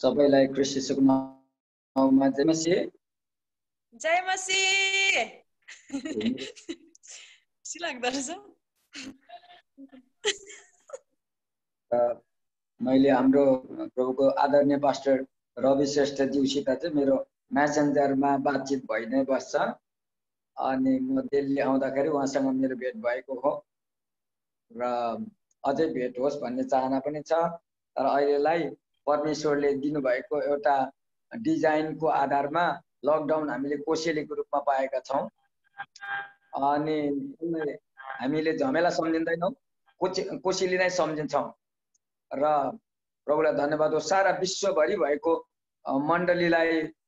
सबैलाई ख्रीष्ट येशूको नाममा जय मसीह। जय मसीह। खुसी लाग्दो रहेछ। मैले हाम्रो प्रभुको आदरणीय पास्टर रवि श्रेष्ठज्यूसित चाहिँ मेरो म्यासेन्जरमा बातचित भइ नै बस्छ अनि म दिल्ली आउँदाखेरि उहाँसँग मेरो भेट भएको हो र अझै भेट होस् भन्ने चाहना पनि छ। तर अहिलेलाई परमेश्वरले दिनुभएको एउटा डिजाइनको आधारमा लकडाउन हामीले कोसेलीको रूपमा पाएका छौँ अनि हामीले झमेला सम्झिँदैनौँ, कोसेली नै सम्झिन्छौँ र प्रभुलाई धन्यवाद हो। सारा विश्वभरि भएको मण्डलीलाई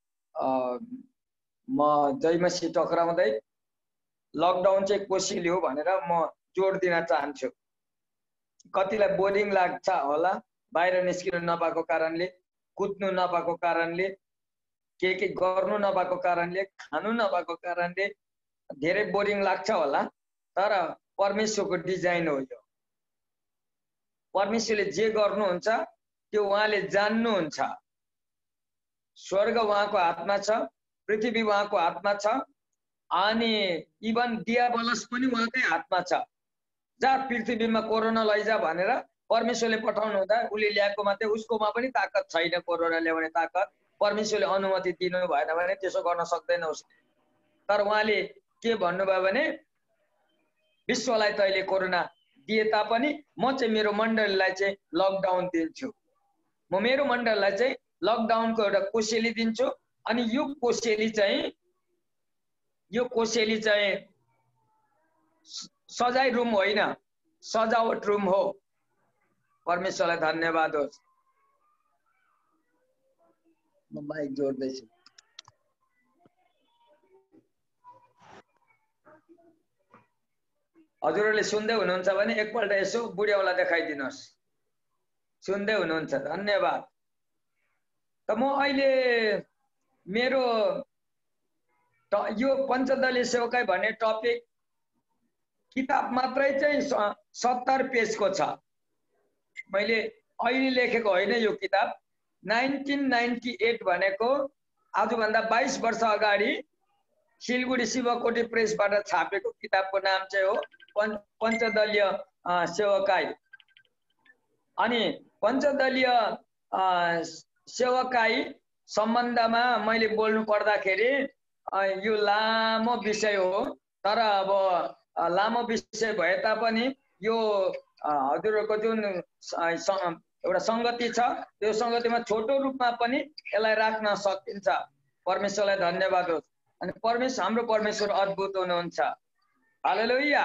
म जय मसीह टक्राउँदै लकडाउन चाहिँ कोसेली हो भनेर म जोड दिन चाहन्छु। कतिलाई बोरिङ लाग्छ होला, बाहिर निस्किनु नपाएको कारणले, कुद्नु नपाएको कारणले, के गर्नु नपाएको कारणले, खानु नपाएको कारणले धेरै बोरिङ लाग्छ होला। तर परमेश्वरको डिजाइन हो यो। परमेश्वरले जे गर्नुहुन्छ त्यो उहाँले जान्नुहुन्छ। स्वर्ग उहाँको हातमा छ, पृथ्वी उहाँको हातमा छ अनि इभन दियाबलस पनि उहाँकै हातमा छ। जहाँ पृथ्वीमा कोरोना लैजा भनेर परमेश्वरले पठाउनु हुँदा उसले ल्याएको मात्रै, उसकोमा पनि ताकत छैन कोरोना ल्याउने ताकत। परमेश्वरले अनुमति दिनु भएन भने त्यसो गर्न सक्दैन उसले। तर उहाँले के भन्नुभयो भने विश्वलाई तैले कोरोना दिए तापनि म चाहिँ मेरो मण्डलीलाई चाहिँ लकडाउन दिन्छु। म मेरो मण्डलीलाई चाहिँ लकडाउनको एउटा कोसेली दिन्छु अनि यो कोसेली चाहिँ सजाय रुम होइन, सजावट रुम हो। परमेश्वरलाई धन्यवाद होस्। म माइक जोड्दैछु। हजुरहरूले सुन्दै हुनुहुन्छ भने एकपल्ट यसो बुढियाउलाई देखाइदिनुहोस्। सुन्दै हुनुहुन्छ? धन्यवाद। त म अहिले मेरो यो पञ्चदलीय सेवकाई भन्ने टपिक किताब मात्रै चाहिँ 70 पेजको छ। मैले अहिले लेखेको होइन यो किताब। 1998 भनेको आजभन्दा 22 वर्ष अगाडि सिलगढी शिवकोटी प्रेसबाट छापेको किताबको नाम चाहिँ हो पञ्चदलीय सेवकाई। अनि पञ्चदलीय सेवकाई सम्बन्धमा मैले बोल्नु पर्दाखेरि यो लामो विषय हो। तर अब लामो विषय भए तापनि यो हजुरहरूको जुन एउटा संगति छ त्यो संगतिमा छोटो रूपमा पनि यसलाई राख्न सकिन्छ। परमेश्वरलाई धन्यवाद होस्। अनि हाम्रो परमेश्वर अद्भुत हुनुहुन्छ। हालेलुया।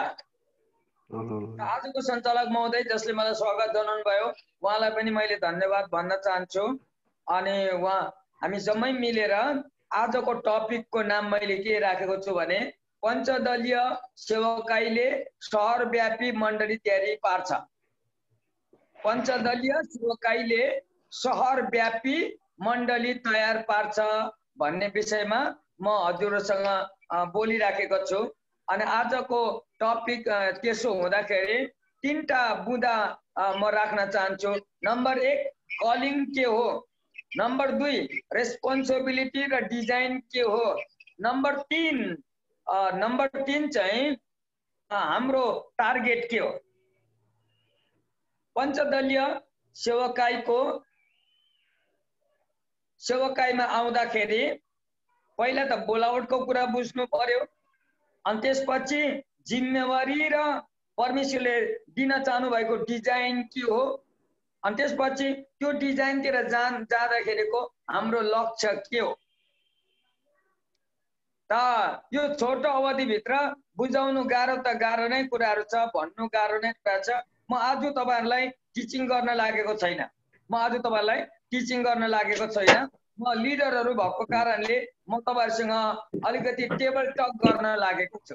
आजको सञ्चालक महोदय जसले मलाई स्वागत जनाउनु भयो उहाँलाई पनि मैले धन्यवाद भन्न चाहन्छु। अनि हामी जम्मै मिलेर आजको टपिकको नाम मैले के राखेको छु भने पञ्चदलीय सेवकाईले सहरव्यापी मण्डली तयारी पार्छ। पञ्चदलीय सेवकाईले सहरव्यापी मण्डली तयार पार्छ भन्ने विषयमा म हजुरसँग बोलिराखेको छु। अनि आजको टपिक त्यसो हुँदाखेरि 3टा बुँदा म राख्न चाहन्छु। नम्बर 1 कलिङ के हो, नम्बर 2 रेस्पोन्सिबिलिटी र डिजाइन के हो, नम्बर 3 चाहिँ हाम्रो टार्गेट के हो। पञ्चदलीय सेवकाईमा आउँदाखेरि पहिला त बोलावटको कुरा बुझ्नु पर्यो। अनि त्यसपछि जिम्मेवारी र परमेश्वरले दिन चाहनु भएको डिजाइन के हो। अनि त्यसपछि त्यो डिजाइनतिर जाँदाखेरिको हाम्रो लक्ष्य के हो। त यो छोटो अवधिभित्र बुझाउनु गाह्रो त गाह्रो नै कुराहरू छ, भन्नु गाह्रो नै कुरा छ। म आज तपाईहरुलाई टिचिङ गर्न लागेको छैन। म लिडरहरू भएको कारणले म तपाईहरुसँग अलिकति टेबल टक गर्न लागेको छु।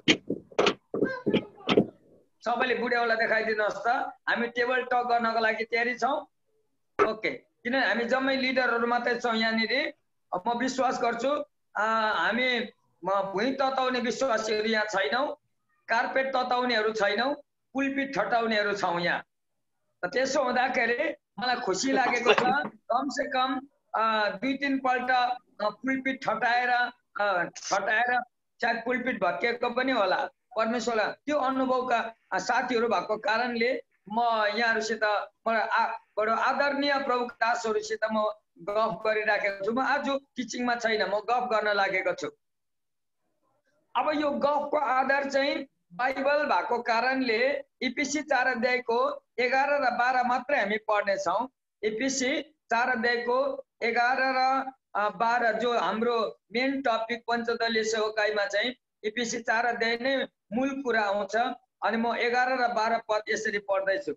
सबैले बुढ्याउला देखाइदिनुहोस् त हामी टेबल टक गर्नको लागि तयारी छौं। ओके, किनभने हामी जम्मै लिडरहरू मात्रै छौं यहाँनिर। म विश्वास गर्छु हामी भुइँ तताउने विश्वासीहरू यहाँ छैनौं, कार्पेट तताउनेहरू छैनौं, पुलपिट ठटाउनेहरू छौं यहाँ। त्यसो हुँदाखेरि मलाई खुसी लागेको छ कम से कम दुई तीन पल्ट पुलपिट ठटाएर सायद पुलपिट भत्किएको पनि होला परमेश्वरलाई त्यो अनुभवका साथीहरू भएको कारणले म यहाँहरूसित बडो आदरणीय प्रभुका दासहरूसित म गफ गरिराखेको छु। म आज टिचिङमा छैन, म गफ गर्न लागेको छु। अब यो गफको आधार चाहिँ बाइबल भएको कारणले इपिसी 4 अध्यायको 11 र 12 मात्रै हामी पढ्नेछौँ। इपिसी 4 अध्यायको 11 र 12 जो हाम्रो मेन टपिक पञ्चदलीय सेवकाईमा चाहिँ इपिसी 4 अध्याय नै मूल कुरा आउँछ। अनि म 11 र 12 पद यसरी पढ्दैछु।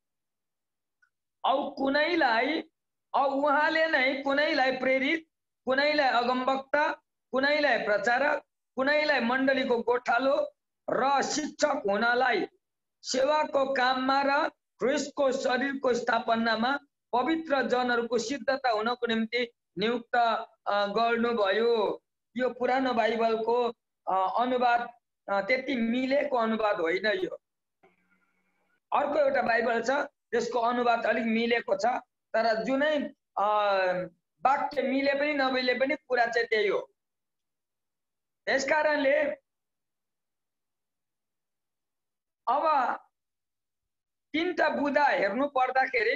उहाँले नै कुनैलाई प्रेरित, कुनैलाई अगमवक्ता, कुनैलाई प्रचारक, कुनैलाई मण्डलीको गोठालो र शिक्षक हुनलाई सेवाको काममा र ख्रिस्टको शरीरको स्थापनामा पवित्र जनहरूको सिद्धता हुनको निम्ति नियुक्त गर्नुभयो। यो पुरानो बाइबलको अनुवाद त्यति मिलेको अनुवाद होइन। यो अर्को एउटा बाइबल छ त्यसको अनुवाद अलिक मिलेको छ, तर जुनै वाक्य मिले पनि नमिले पनि कुरा चाहिँ त्यही हो। त्यसकारणले अब तीनटा बुँदा हेर्नु पर्दाखेरि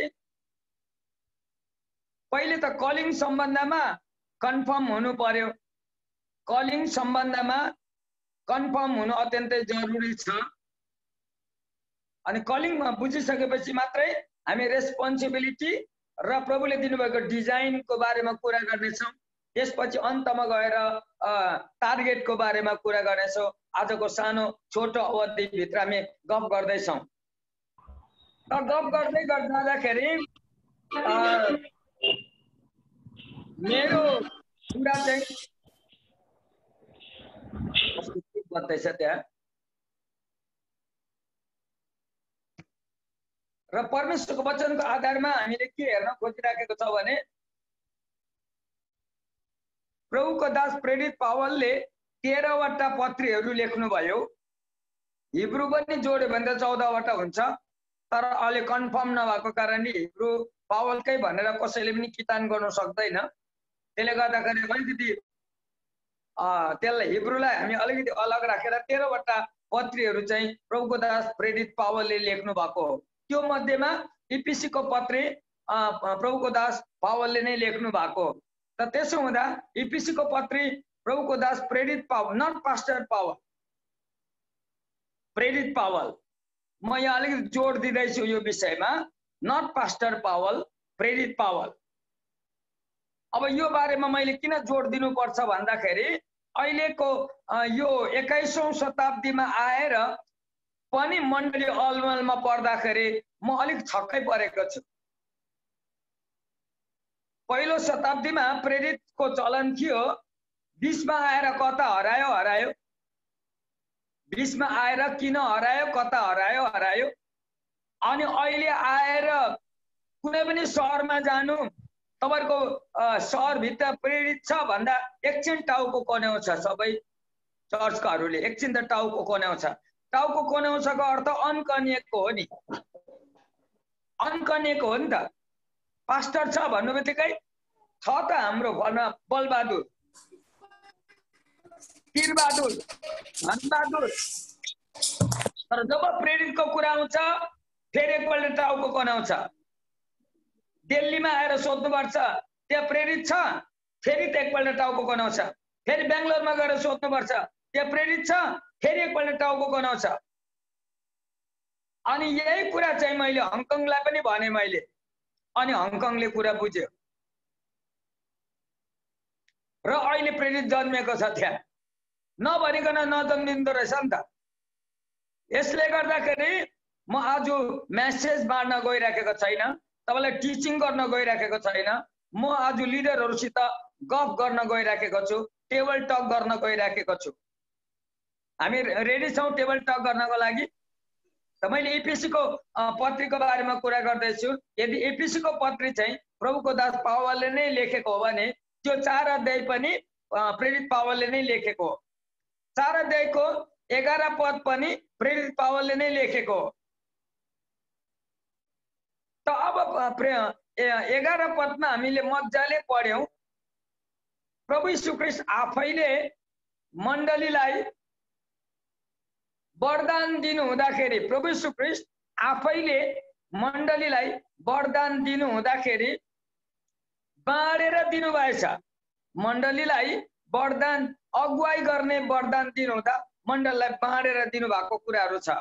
पहिले त कलिङ सम्बन्धमा कन्फर्म हुनु पर्यो। कलिङ सम्बन्धमा कन्फर्म हुनु अत्यन्तै जरुरी छ। अनि कलिङमा बुझिसकेपछि मात्रै हामी रेस्पोन्सिबिलिटी र प्रभुले दिनुभएको डिजाइनको बारेमा कुरा गर्नेछौँ। त्यसपछि अन्तमा गएर टार्गेटको बारेमा कुरा गर्नेछौँ। आजको सानो छोटो अवधिभित्र हामी गफ गर्दैछौँ। र गफ गर्दै जाँदाखेरि मेरो कुरा चाहिँ बत्दैछ त्यहाँ। र परमेश्वरको वचनको आधारमा हामीले के हेर्न खोजिराखेको छ भने प्रभुको दास प्रेरित पावलले 13 वटा पत्रीहरू लेख्नुभयो। हिब्रू पनि जोड्यो भने 14 वटा हुन्छ, तर अहिले कन्फर्म नभएको कारणले हिब्रू पावलकै भनेर कसैले पनि कितान गर्न सक्दैन। त्यसले गर्दाखेरि अलिकति त्यसलाई हिब्रूलाई हामी अलिकति अलग राखेर 13 वटा पत्रीहरू चाहिँ प्रभुको दास प्रेरित पावलले लेख्नु भएको हो। त्यो मध्येमा इपिसीको पत्री प्रभुको दास पावलले नै लेख्नु भएको। त त्यसो हुँदा इपिसीको पत्री प्रभुको दास प्रेरित पावल, नट पास्टर पावल, प्रेरित पावल। म यहाँ अलिकति जोड दिँदैछु यो विषयमा, नट पास्टर पावल, प्रेरित पावल। अब यो बारेमा मैले किन जोड दिनुपर्छ भन्दाखेरि अहिलेको यो 21औं शताब्दीमा आएर पनि मण्डली अलमलमा पर्दाखेरि म अलिक छक्कै परेको छु। पहिलो शताब्दीमा प्रेरितको चलन थियो, 20 मा आएर कता हरायो, 20 मा आएर किन हरायो, कता हरायो। अनि अहिले आएर कुनै पनि सहरमा जानु, तपाईको सहरभित्र प्रेरित छ भन्दा एकछिन टाउको कोन्याउँछ सबै चर्चकाहरूले, एकछिन त टाउको कोन्याउँछ। टाउको कोन्याउँछको अर्थ अनकनिएको हो नि, अनकनिएको हो नि त। पास्टर छ भन्नु बित्तिकै छ त हाम्रो भन्न बलबहादुर, वीरबहादुर, धनबहादुर, तर जब प्रेरितको कुरा आउँछ फेरि एकपल्ट टाउको कोन्याउँछ। दिल्लीमा आएर सोध्नुपर्छ त्यहाँ प्रेरित छ, फेरि त एकपल्ट टाउको कोन्याउँछ। फेरि बेङ्गलोरमा गएर सोध्नुपर्छ त्यहाँ प्रेरित छ, फेरि एकपल्ट टाउको कोन्याउँछ। अनि यही कुरा चाहिँ मैले हङकङलाई पनि भने मैले, अनि हङकङले कुरा बुझ्यो र अहिले प्रेरित जन्मेको छ त्यहाँ, नभनिकन नजन्मिँदो रहेछ नि त। यसले गर्दाखेरि म आज मेसेज बाँड्न गइराखेको छैन, तपाईलाई टिचिङ गर्न गइराखेको छैन। म आज लिडरहरूसित गफ गर्न गइराखेको छु, टेबल टक गर्न गइराखेको छु। हामी रेडी छौँ टेबल टक गर्नको लागि। त मैले एपिसीको पत्रीको बारेमा कुरा गर्दैछु। यदि एपिसीको पत्री चाहिँ प्रभुको दास पावलले नै लेखेको हो भने त्यो 4 अध्याय पनि प्रेरित पावलले नै लेखेको हो। 4 अध्यायको 11 पद पनि प्रेरित पावलले नै लेखेको हो। त अब 11 पदमा हामीले मजाले पढ्यौं। प्रभु यीशु ख्रीष्ट आफैले मण्डलीलाई वरदान दिनु हुँदाखेरि, प्रभु यीशु ख्रीष्ट आफैले मण्डलीलाई वरदान दिनु हुँदाखेरि बाँडेर दिनुभएछ। मण्डलीलाई वरदान, अगुवाई गर्ने वरदान दिनुहुँदा मण्डलीलाई बाँडेर दिनुभएको कुराहरू छ।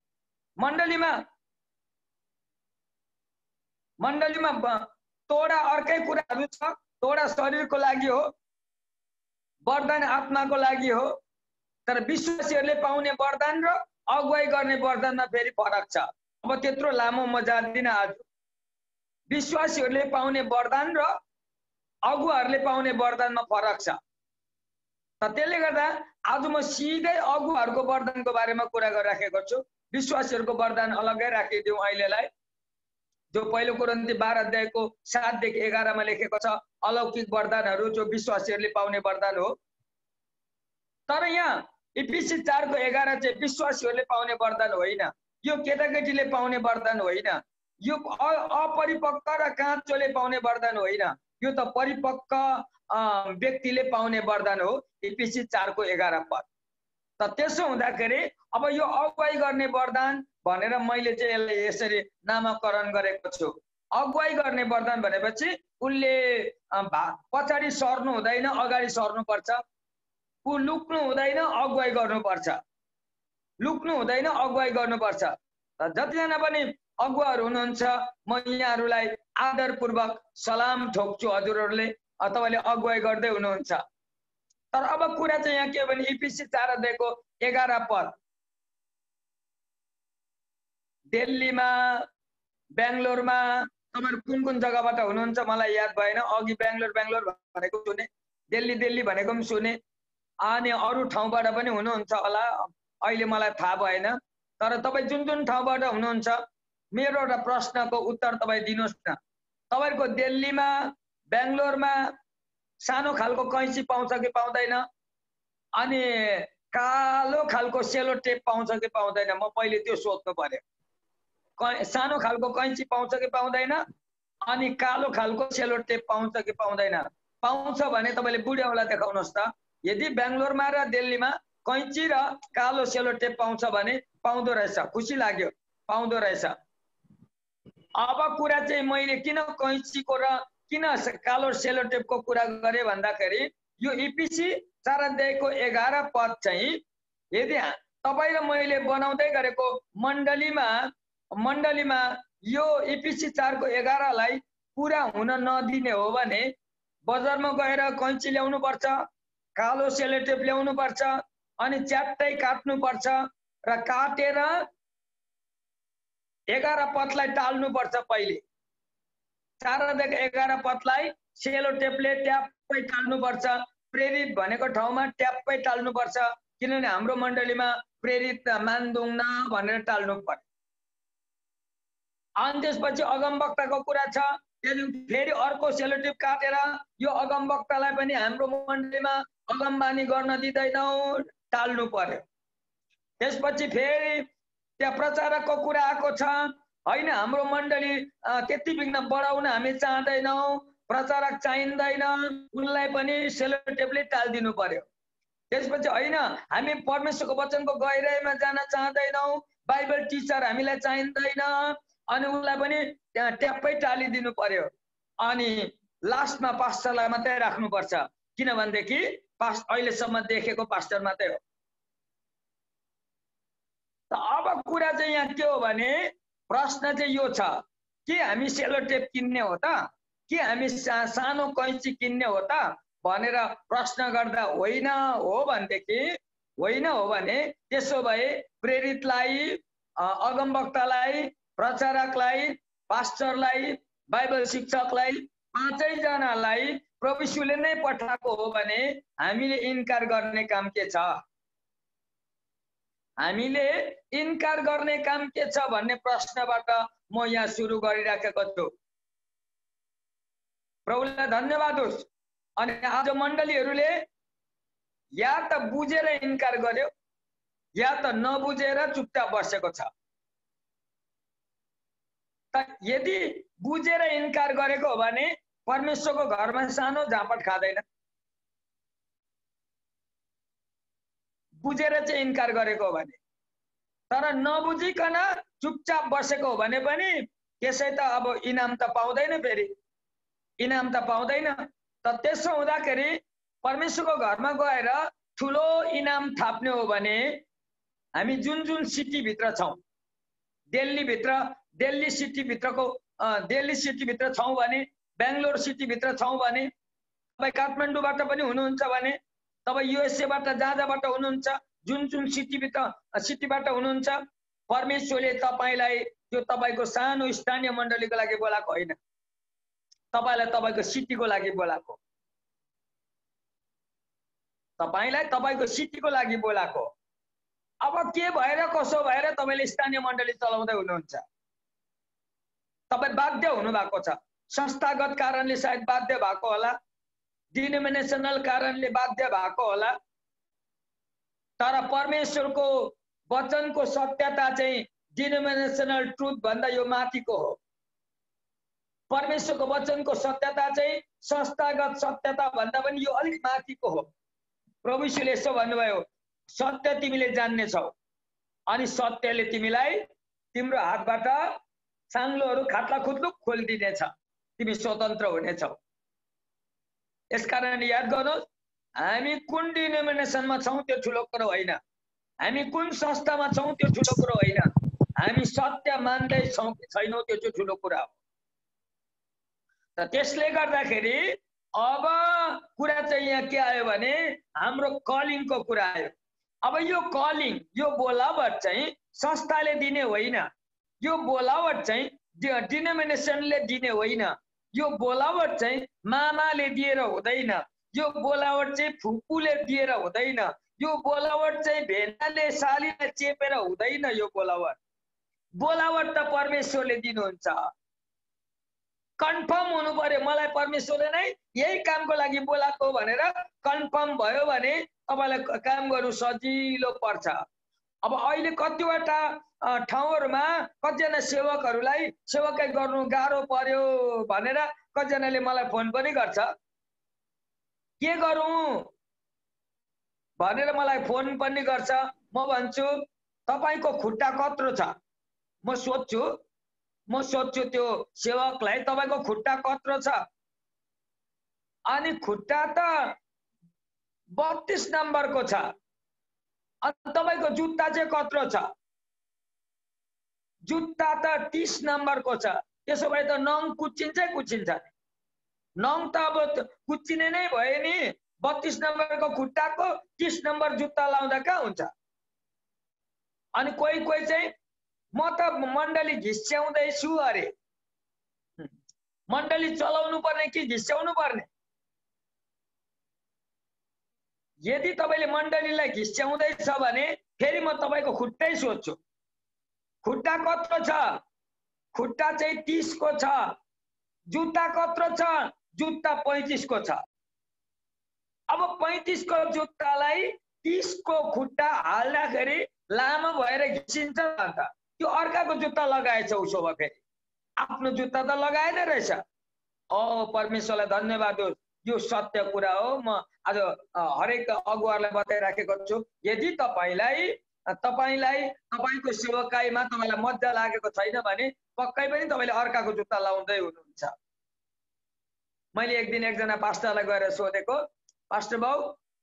मण्डलीमा तोडा अर्कै कुराहरू छ। तोडा शरीरको लागि हो, वरदान आत्माको लागि हो। तर विश्वासीहरूले पाउने वरदान र अगुवाई गर्ने वरदानमा फेरि फरक छ। अब त्यत्रो लामो म जान्दिन आज। विश्वासीहरूले पाउने वरदान र अगुवाहरूले पाउने वरदानमा फरक छ। त त्यसले गर्दा आज म सिधै अगुवाहरूको वरदानको बारेमा कुरा गरिराखेको छु। विश्वासीहरूको वरदान अलग्गै राखिदिउँ अहिलेलाई। जो पहिलो कोरिन्थी 12 अध्यायको 7 देखि 11 मा लेखेको छ, अलौकिक वरदानहरू जो विश्वासीहरूले पाउने वरदान हो। तर यहाँ इफिसी 4 को 11 चाहिँ विश्वासीहरूले पाउने वरदान होइन। यो केटाकेटीले पाउने वरदान होइन। यो अपरिपक्व र काँचोले पाउने वरदान होइन। यो त परिपक्व व्यक्तिले पाउने वरदान हो। इफिसी 4 को 11 पद। त त्यसो हुँदाखेरि अब यो अगुवाई गर्ने वरदान भनेर मैले चाहिँ यसलाई यसरी नामकरण गरेको छु। अगुवाई गर्ने वरदान भनेपछि उनले पछाडि सर्नु हुँदैन, अगाडि सर्नुपर्छ। ऊ लुक्नु हुँदैन, अगुवाई गर्नुपर्छ। लुक्नु हुँदैन, अगुवाई गर्नुपर्छ। जतिजना पनि अगुवाहरू हुनुहुन्छ, म यहाँहरूलाई आदरपूर्वक सलाम ठोक्छु। हजुरहरूले तपाईँले अगुवाई गर्दै हुनुहुन्छ। तर अब कुरा चाहिँ यहाँ के हो भने इफिसी 4 अध्यायको 11 पद। दिल्लीमा, बेंगलोरमा, तपाईहरु कुन कुन जग्गाबाट हुनुहुन्छ मलाई याद भएन। अघि बेंगलोर भनेको सुने, दिल्ली भनेको पनि सुने, अनि अरू ठाउँबाट पनि हुनुहुन्छ होला, अहिले मलाई थाहा भएन। तर तपाईं जुन जुन ठाउँबाट हुनुहुन्छ, मेरो एउटा प्रश्नको उत्तर तपाईं दिनुहोस् न। तपाईहरुको दिल्लीमा, बेंगलोरमा सानो खालको कैंची पाउँछ कि पाउँदैन? अनि कालो खालको सेलो टेप पाउँछ कि पाउँदैन? म पहिले त्यो सोध्नु पर्यो। सानो खालको कैंची पाउँछ कि पाउँदैन? अनि कालो खालको सेलो टेप पाउँछ कि पाउँदैन? पाउँछ भने तपाईले बुढ्याउलाई देखाउनुहोस् त। यदि बेंगलोरमा र दिल्लीमा कैंची र कालो सेलो टेप पाउँछ भने पाउँदो रहेछ। खुसी लाग्यो, पाउँदो रहेछ। अब कुरा चाहिँ मैले किन कैंचीको र किन कालो सेलो टेपको कुरा गरे भन्दाखेरि यो इफिसी 4 अध्यायको 11 पद चाहिँ यदि तपाई र मैले बनाउँदै गरेको मण्डलीमा यो इफिसी 4 को 11 लाई पूरा हुन नदिने हो भने बजारमा गएर कैंची ल्याउनु पर्छ, कालो सेलो टेप ल्याउनु पर्छ, अनि च्याट्टै काट्नु पर्छ र काटेर 11 पदलाई टाल्नु पर्छ। पहिले 4 अध्यायको 11 पदलाई सेलो टेपले ट्याप्पै टाल्नु पर्छ। प्रेरित भनेको ठाउँमा ट्याप्पै टाल्नु पर्छ, किनभने हाम्रो मण्डलीमा प्रेरित मान्दुङ्न भनेर टाल्नु पर्छ। अनि त्यसपछि अगमवक्ताको कुरा छ, त्यहाँदेखि फेरि अर्को सेलो टेप काटेर यो अगमवक्तालाई पनि हाम्रो मण्डलीमा अगमबानी गर्न दिँदैनौ, टाल्नु पर्यो। त्यसपछि फेरि त्यहाँ प्रचारकको कुरा आएको छ, हैन हाम्रो मण्डली त्यति बिघ्न बढाउन हामी चाहदैनौ, प्रचारक चाहिँदैन, उनलाई पनि सेलो टेपले टाल्दिनु पर्यो। त्यसपछि हैन हामी परमेश्वरको वचनको गहिराईमा जान चाहदैनौ, बाइबल टिचर हामीलाई चाहिँदैन, अनि उनलाई पनि त्यहाँ ट्याप्पै टालिदिनु पर्यो। अनि लास्टमा पास्टरलाई मात्रै राख्नुपर्छ, किनभनेदेखि अहिलेसम्म देखेको पास्टर मात्रै हो। त अब कुरा चाहिँ यहाँ के हो भने प्रश्न चाहिँ यो छ, के हामी सेलो टेप किन्ने हो त, के हामी सानो कैंची किन्ने हो त भनेर प्रश्न गर्दा होइन हो भने त्यसो भए प्रेरितलाई, अगमवक्तालाई, प्रचारकलाई, पास्टरलाई, बाइबल शिक्षकलाई, पाँचै जनालाई प्रभु यीशुले नै पठाएको हो भने हामीले इन्कार गर्ने काम के छ? हामीले इन्कार गर्ने काम के छ भन्ने प्रश्नबाट म यहाँ सुरु गरिराखेको छु। प्रभुलाई धन्यवाद होस्। अनि आज मण्डलीहरूले या त बुझेर इन्कार गर्यो या त नबुझेर चुपचाप बसेको छ। यदि बुझेर इन्कार गरेको हो भने परमेश्वरको घरमा सानो झापट खाँदैन। बुझेर चाहिँ इन्कार गरेको हो भने, तर नबुझिकन चुपचाप बसेको हो भने पनि त्यसै त अब इनाम त पाउँदैन, फेरि इनाम त पाउँदैन। त त्यसो हुँदाखेरि परमेश्वरको घरमा गएर ठुलो इनाम थाप्ने हो भने हामी जुन जुन सिटीभित्र छौँ, दिल्ली सिटीभित्र छौँ भने, बेङ्गलोर सिटीभित्र छौँ भने, तपाईँ काठमाडौँबाट पनि हुनुहुन्छ भने, तपाईँ युएसएबाट जहाँबाट हुनुहुन्छ, जुन जुन सिटीबाट हुनुहुन्छ, परमेश्वरले तपाईँलाई त्यो तपाईँको सानो स्थानीय मण्डलीको लागि बोलाएको होइन, तपाईँलाई तपाईँको सिटीको लागि बोलाएको, तपाईँलाई तपाईँको सिटीको लागि बोलाएको। अब के भएर कसो भएर तपाईँले स्थानीय मण्डली चलाउँदै हुनुहुन्छ? तपाईँ बाध्य हुनुभएको छ, संस्थागत कारणले सायद बाध्य भएको होला, डिनोमिनेसनल कारणले बाध्य भएको होला, तर परमेश्वरको वचनको सत्यता चाहिँ डिनोमिनेसनल ट्रुथ भन्दा यो माथिको हो। परमेश्वरको वचनको सत्यता चाहिँ संस्थागत सत्यता भन्दा पनि यो अलिक माथिको हो। प्रभु यीशुले यसो भन्नुभयो, सत्य तिमीले जान्नेछौ अनि सत्यले तिमीलाई तिम्रो हातबाट साङ्लोहरू खात्ला खुत्लुक खोलिदिनेछ, तिमी स्वतन्त्र हुनेछौ। यसकारण याद गर्नुहोस्, हामी कुन डिनोमिनेसनमा छौँ त्यो ठुलो कुरो होइन, हामी कुन संस्थामा छौँ त्यो ठुलो कुरो होइन, हामी सत्य मान्दै छौँ कि छैनौँ त्यो चाहिँ ठुलो कुरा हो। त त्यसले गर्दाखेरि अब कुरा चाहिँ यहाँ के आयो भने हाम्रो कलिङको कुरा आयो। अब यो कलिङ, यो बोलावट चाहिँ संस्थाले दिने होइन, यो बोलावट चाहिँ डिनोमिनेसनले दिने होइन, यो बोलावट चाहिँ मामाले दिएर हुँदैन, यो बोलावट चाहिँ फुपूले दिएर हुँदैन, यो बोलावट चाहिँ भेनाले सालीले चेपेर हुँदैन। यो बोलावट त परमेश्वरले दिनुहुन्छ। कन्फर्म हुनु पर्यो, मलाई परमेश्वरले नै यही कामको लागि बोलाएको भनेर कन्फर्म भयो भने तपाईलाई काम गर्नु सजिलो पर्छ। अब अहिले कतिवटा ठाउँहरुमा कतिजना सेवकहरूलाई सेवकै गर्नु गाह्रो पर्यो भनेर कतिजनाले मलाई फोन पनि गर्छ, के गरौँ भनेर मलाई फोन पनि गर्छ। म भन्छु तपाईको खुट्टा कत्रो छ, म सोध्छु त्यो सेवकलाई तपाईको खुट्टा कत्रो छ, अनि खुट्टा त 32 नम्बरको छ, अनि तपाईको जुत्ता चाहिँ कत्रो छ, जुत्ता त 30 नम्बरको छ। त्यसो भए त नङ कुच्चिन्छ, नङ त अब कुच्चिने नै भयो नि। 32 नम्बरको खुट्टाको 30 नम्बर जुत्ता लाउँदा कहाँ हुन्छ। अनि कोही चाहिँ म त मण्डली घिस्याउँदैछु अरे, मण्डली चलाउनु पर्ने कि घिस्याउनु पर्ने? यदि तपाईले मण्डलीलाई घिस्याउँदैछ भने फेरि म तपाईको खुट्टै सोध्छु, खुट्टा कत्रो छ? खुट्टा चाहिँ 30 को छ। जुत्ता कत्रो छ? जुत्ता 35 को छ। अब 35 को जुत्तालाई 30 को खुट्टा हाल्दाखेरि लामो भएर घिसिन्छ अन्त त्यो अर्काको जुत्ता लगाएछ उसो भए फेरि आफ्नो जुत्ता त लगाएन रहेछ। ओ परमेश्वरलाई धन्यवाद होस्, यो सत्य कुरा हो। म आज हरेक अगुवालाई बताइराखेको छु, यदि तपाईको सेवकाईमा तपाईलाई मजा लागेको छैन भने पक्कै पनि तपाईले अर्काको जुत्ता लाउँदै हुनुहुन्छ। मैले एक दिन एकजना पास्टरलाई गएर सोधेको, पास्टर बाउ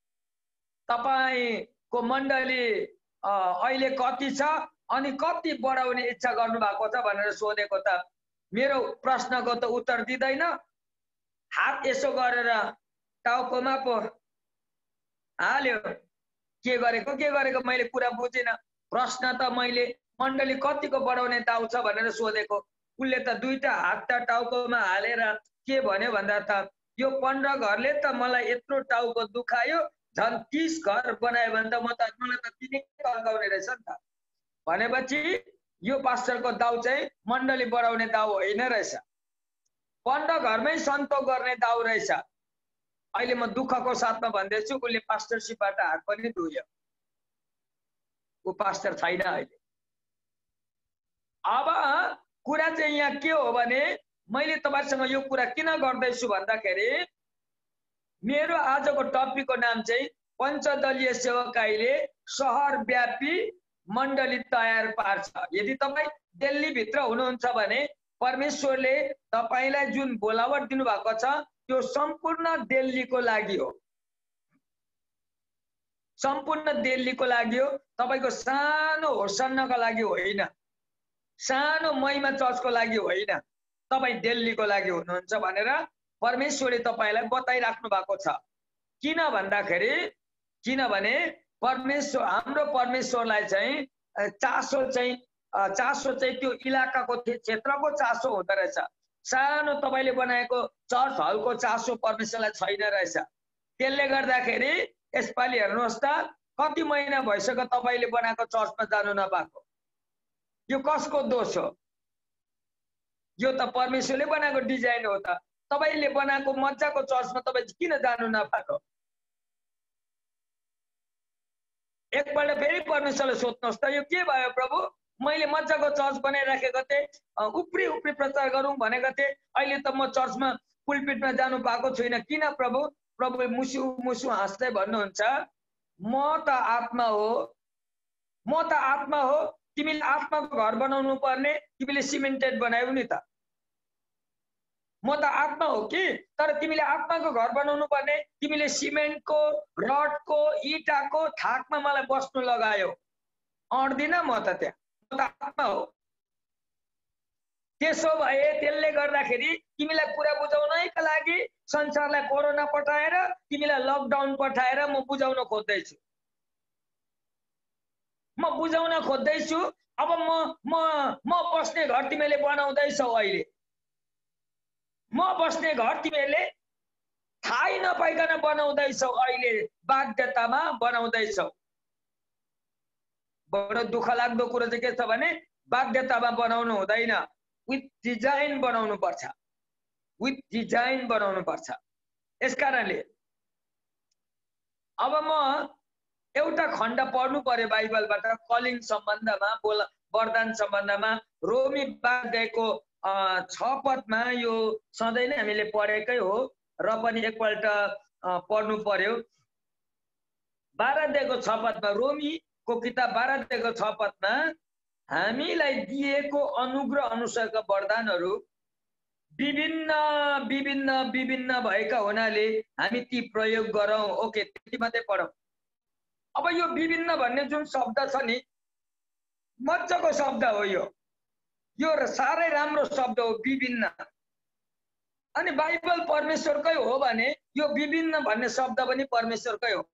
तपाईको मण्डली अहिले कति छ अनि कति बढाउने इच्छा गर्नु भएको छ भनेर सोधेको त मेरो प्रश्नको त उत्तर दिदैन, हात यसो गरेर टाउकोमा पो हाल्यो। के गरेको मैले कुरा बुझिन। प्रश्न त मैले मण्डली कतिको बढाउने दाउ छ भनेर सोधेको, उसले त दुईटा हात त टाउकोमा हालेर के भन्यो भन्दा त यो 15 घरले त मलाई यत्रो टाउको दुखायो, झन् 30 घर बनायो भने त मलाई त तिनै तर्काउने रहेछ नि त। भनेपछि यो पास्टरको दाउ चाहिँ मण्डली बढाउने दाउ होइन रहेछ, 15 घरमै सन्तोक गर्ने दाउ रहेछ। अहिले म दुःखको साथमा भन्दैछु, उसले पास्टरशिपबाट हात पनि धुयो, ऊ पास्टर छैन अहिले। अब कुरा चाहिँ यहाँ के हो भने मैले तपाईसँग यो कुरा किन गर्दैछु भन्दाखेरि मेरो आजको टपिकको नाम चाहिँ पञ्चदलीय सेवकाईले शहरव्यापी मण्डली तयार पार्छ। यदि तपाईँ दिल्ली भित्र हुनुहुन्छ भने परमेश्वरले तपाईलाई जुन बोलावट दिनुभएको छ त्यो सम्पूर्ण दिल्लीको लागि हो, सम्पूर्ण दिल्लीको लागि हो। तपाईको सानो होसन्नको लागि होइन, सानो महिमा चर्चको लागि होइन, तपाई दिल्लीको लागि हुनुहुन्छ भनेर परमेश्वरले तपाईलाई बताइराख्नु भएको छ। किन भन्दाखेरि किनभने परमेश्वर हाम्रो परमेश्वरलाई चाहिँ चासो चाहिँ त्यो इलाकाको क्षेत्रको चासो हुँदो रहेछ। सानो तपाईले बनाएको चर्च हलको चासो परमेश्वरलाई छैन रहेछ। त्यसले गर्दाखेरि यसपालि हेर्नुहोस् त कति महिना भइसक्यो तपाईले बनाएको चर्चमा जानु नपाएको। यो कसको दोष हो? यो त परमेश्वरले बनाएको डिजाइन हो त। तपाईले बनाएको मजाको चर्चमा तपाई किन जानु नपाएको? एकपल्ट फेरि परमेश्वरलाई सोध्नुहोस् त यो के भयो प्रभु? मैले मजाको चर्च बनाइराखेको थिएँ, उप्री उप्री प्रचार गरौँ भनेको थिएँ, अहिले त म चर्चमा पुलपिटमा जानु पाएको छुइनँ, किन प्रभु? प्रभुले मुसु मुसु हाँस्दै भन्नुहुन्छ म त आत्मा हो, म त आत्मा हो। तिमीले आत्माको घर बनाउनु पर्ने, तिमीले सिमेन्टेड बनायौ नि त। म त आत्मा हो कि, तर तिमीले आत्माको घर बनाउनु पर्ने, तिमीले सिमेन्टको रडको इटाको थाकमा मलाई बस्नु लगायो। अड्दिन म त त्यहाँ, म त आत्मा हो। त्यसो भए त्यसले गर्दाखेरि तिमीलाई कुरा बुझाउनैका लागि संसारलाई कोरोना पठाएर तिमीलाई लकडाउन पठाएर म बुझाउन खोज्दैछु। म बुझाउन खोज्दैछु। अब म बस्ने घर तिमीले बनाउँदैछौ। अहिले म बस्ने घर तिमीले थाहै नपाइकन बनाउँदैछौ। अहिले बाध्यतामा बनाउँदैछौ। बडो दुःख लाग्दो कुरो चाहिँ के छ भने बाध्यतामा बनाउनु हुँदैन, विथ डिजाइन बनाउनु पर्छ, विथ डिजाइन बनाउनु पर्छ। यसकारणले अब म एउटा खण्ड पढ्नु पर्यो बाइबलबाट कलिङ सम्बन्धमा, वरदान सम्बन्धमा। रोमी 12 पदमा यो सधैँ नै हामीले पढेकै हो र पनि एकपल्ट पढ्नु पर्यो। 12 पदमा, रोमीको किताब 12 पदमा हामीलाई दिएको अनुग्रह अनुसारका वरदानहरू विभिन्न विभिन्न विभिन्न भएका हुनाले हामी ती प्रयोग गरौँ। ओके, त्यति मात्रै पढौँ। अब यो विभिन्न भन्ने जुन शब्द छ नि, मजाको शब्द हो। यो साह्रै राम्रो शब्द हो, विभिन्न। अनि बाइबल परमेश्वरकै हो भने यो विभिन्न भन्ने शब्द पनि परमेश्वरकै हो।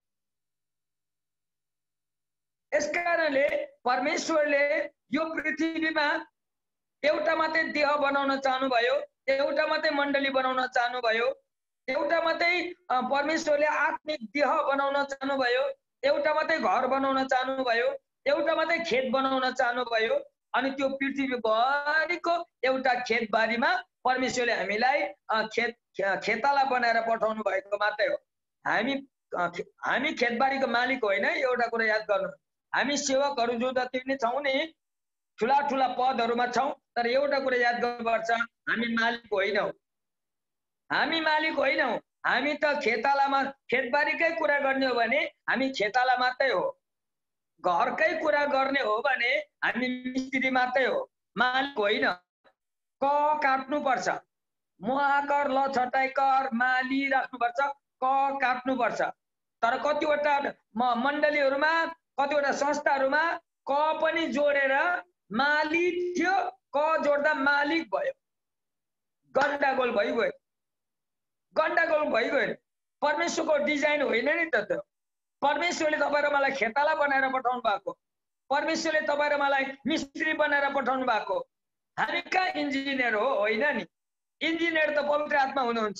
यसकारणले परमेश्वरले यो पृथ्वीमा एउटा मात्रै देह बनाउन चाहनुभयो, एउटा मात्रै मण्डली बनाउन चाहनुभयो, एउटा मात्रै परमेश्वरले आत्मिक देह बनाउन चाहनुभयो, एउटा मात्रै घर बनाउन चाहनुभयो, एउटा मात्रै खेत बनाउन चाहनुभयो। अनि त्यो पृथ्वीभरिको एउटा खेतबारीमा परमेश्वरले हामीलाई खेताला बनाएर पठाउनु भएको मात्रै हो। हामी खेतबारीको मालिक होइन। एउटा कुरा याद गर्नु, हामी सेवकहरू जो जति पनि छौँ नि, ठुला ठुला पदहरूमा छौँ, तर एउटा कुरा याद गर्नुपर्छ, हामी मालिक होइनौँ। हामी मालिक होइनौँ। हामी त खेतालामा, खेतबारीकै कुरा गर्ने हो भने हामी खेताला मात्रै हो। घरकै कुरा गर्ने हो भने हामी मिस्त्री मात्रै हो, मालिक होइन। क काट्नुपर्छ, महाकर ल छटाई कर माली राख्नुपर्छ, क काट्नुपर्छ। तर कतिवटा मण्डलीहरूमा, कतिवटा संस्थाहरूमा क पनि जोडेर माली थियो, क जोड्दा मालिक भयो। गण्डगोल भइगयो, गण्डगोल भइगयो। परमेश्वरको डिजाइन होइन नि त त्यो। परमेश्वरले तपाईँ र मलाई खेताला बनाएर पठाउनु भएको, परमेश्वरले तपाईँ र मलाई मिस्त्री बनाएर पठाउनु भएको। हामी कहाँ इन्जिनियर हो? होइन नि, इन्जिनियर त पवित्र आत्मा हुनुहुन्छ।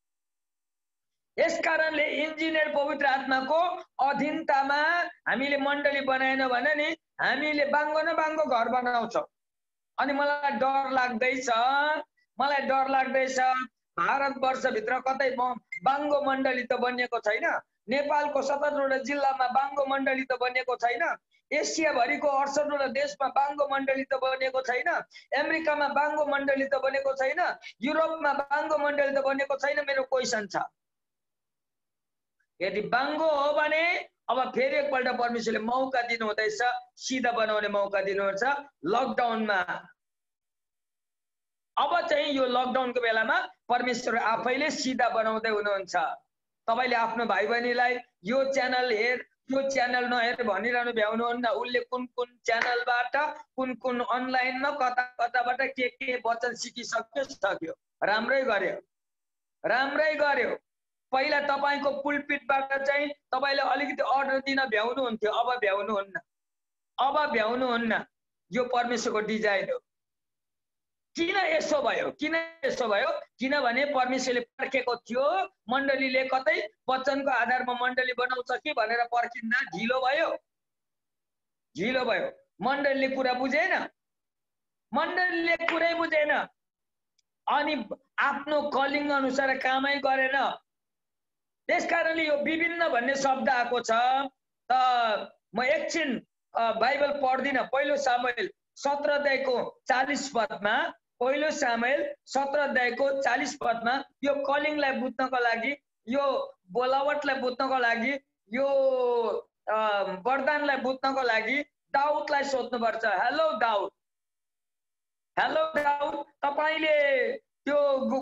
यसकारणले इन्जिनियर पवित्र आत्माको अधीनतामा हामीले मण्डली बनाएन भने नि हामीले बाङ्गो न बाङ्गो घर बनाउँछौँ। अनि मलाई डर लाग्दैछ, भारतवर्षभित्र कतै बाङ्गो मण्डली त बनिएको छैन। नेपालको 17वटा जिल्लामा बाङ्गो मण्डली त बनिएको छैन। एसिया भरिको 68 देशमा बाङ्गो मण्डली त बनेको छैन, अमेरिकामा बाङ्गो मण्डली त बनेको छैन, युरोपमा बाङ्गो मण्डली त बनेको छैन। मेरो क्वेसन छ, यदि बाङ्गो हो भने अब फेरि एकपल्ट परमेश्वरले मौका दिनु हुँदैछ, सिधा बनाउने मौका दिनुहुन्छ लकडाउनमा। अब चाहिँ यो लकडाउनको बेलामा परमेश्वर आफैले सिधा बनाउँदै हुनुहुन्छ। तपाईले आफ्नो भाइ बहिनीलाई यो च्यानल हेर, यो च्यानल नहेर भनिरहनु भ्याउनुहुन्न। उसले कुन कुन च्यानलबाट, कुन कुन अनलाइनमा कता कताबाट के वचन सिकिसक्यो सक्यो। राम्रै गर्यो, राम्रै गर्यो। पहिला तपाईको पुलपिटबाट चाहिँ तपाईले अलिकति अर्डर दिन भ्याउनुहुन्थ्यो, अब भ्याउनुहुन्न, अब भ्याउनुहुन्न। यो परमेश्वरको डिजाइन हो। किन यसो भयो? किन यसो भयो? किनभने परमेश्वरले पर्खेको थियो मण्डलीले कतै वचनको आधारमा मण्डली बनाउँछ कि भनेर पर्खिँदा ढिलो भयो, ढिलो भयो। मण्डलीले कुरा बुझेन, मण्डलीले कुरै बुझेन, अनि आफ्नो कलिङ अनुसार कामै गरेन। त्यसकारणले यो विभिन्न भन्ने शब्द आएको छ। त म एकछिन बाइबल पढ्दिन। पहिलो सामुएल 17 अध्यायको 40 पदमा, पहिलो सामुएल 17 अध्यायको 40 पदमा यो कलिङलाई बुझ्नको लागि, यो बोलावटलाई बुझ्नको लागि, यो वरदानलाई बुझ्नको लागि दाउदलाई सोध्नुपर्छ। हेलो दाउद, हेलो दाउद, तपाईले त्यो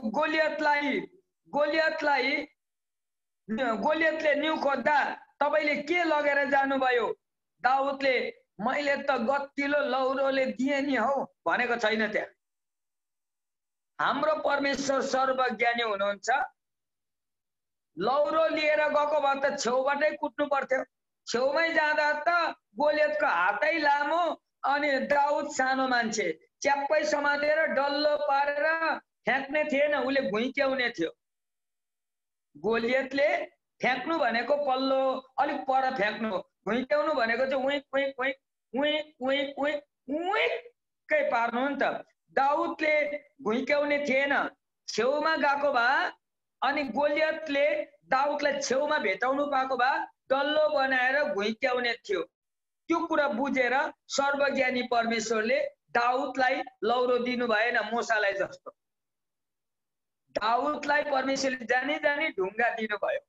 गोलियतले न्यु खोज्दा तपाईले के लगेर जानुभयो? दाउदले मैले त गतिलो लौरोले दिए नि हौ भनेको छैन। त्यहाँ हाम्रो परमेश्वर सर्वज्ञानी हुनुहुन्छ। लौरो लिएर गएको भए त छेउबाटै कुट्नु पर्थ्यो। छेउमै जाँदा त गोलियतको हातै लामो अनि दाउद सानो मान्छे, च्याप्पै समातेर डल्लो पारेर फ्याँक्ने थिएन, उसले भुइँक्याउने थियो। गोलियतले फ्याँक्नु भनेको पल्लो अलिक पर फ्याँक्नु, भुइँक्याउनु भनेको चाहिँ उइक उइक उइक उइक उइक उइक उइकै पार्नु नि त। दाउदले भुइँक्याउने थिएन, छेउमा गएको भए अनि गोलियतले दाउदलाई छेउमा भेटाउनु पाएको भए डल्लो बनाएर भुइँक्याउने थियो। त्यो कुरा बुझेर सर्वज्ञानी परमेश्वरले दाउदलाई लौरो दिनु भएन, मूसालाई जस्तो। दाउदलाई परमेश्वरले जानी जानी ढुङ्गा दिनुभयो।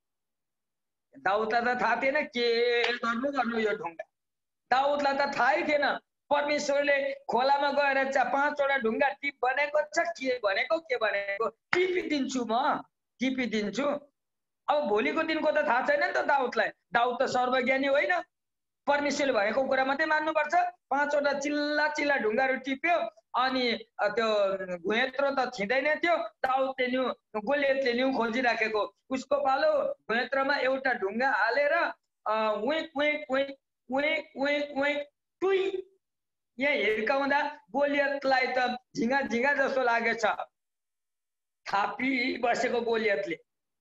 दाउदलाई त थाहा थिएन के गर्नु यो ढुङ्गा। दाउदलाई त थाहै थिएन। परमेश्वरले खोलामा गएर 5वटा ढुङ्गा टिप भनेको छ, के भनेको टिपिदिन्छु, म टिपिदिन्छु। अब भोलिको दिनको त थाहा छैन नि त दाउदलाई। दाउद त सर्वज्ञानी होइन, परमेश्वरले भनेको कुरा मात्रै मान्नुपर्छ। 5वटा चिल्ला चिल्ला ढुङ्गाहरू टिप्यो, अनि त्यो भुइँत्रो त छिँदैन थियो। दाउदले न्यु, गोलियतले न्यु खोजिराखेको, उसको पालो भुइँत्रोमा एउटा ढुङ्गा हालेर उइक उइक उइक उइक उइक उइक टुई यहाँ हिर्काउँदा गोलियतलाई त झिङ्गा झिङ्गा जस्तो लागेछ। थापी बसेको गोलियतले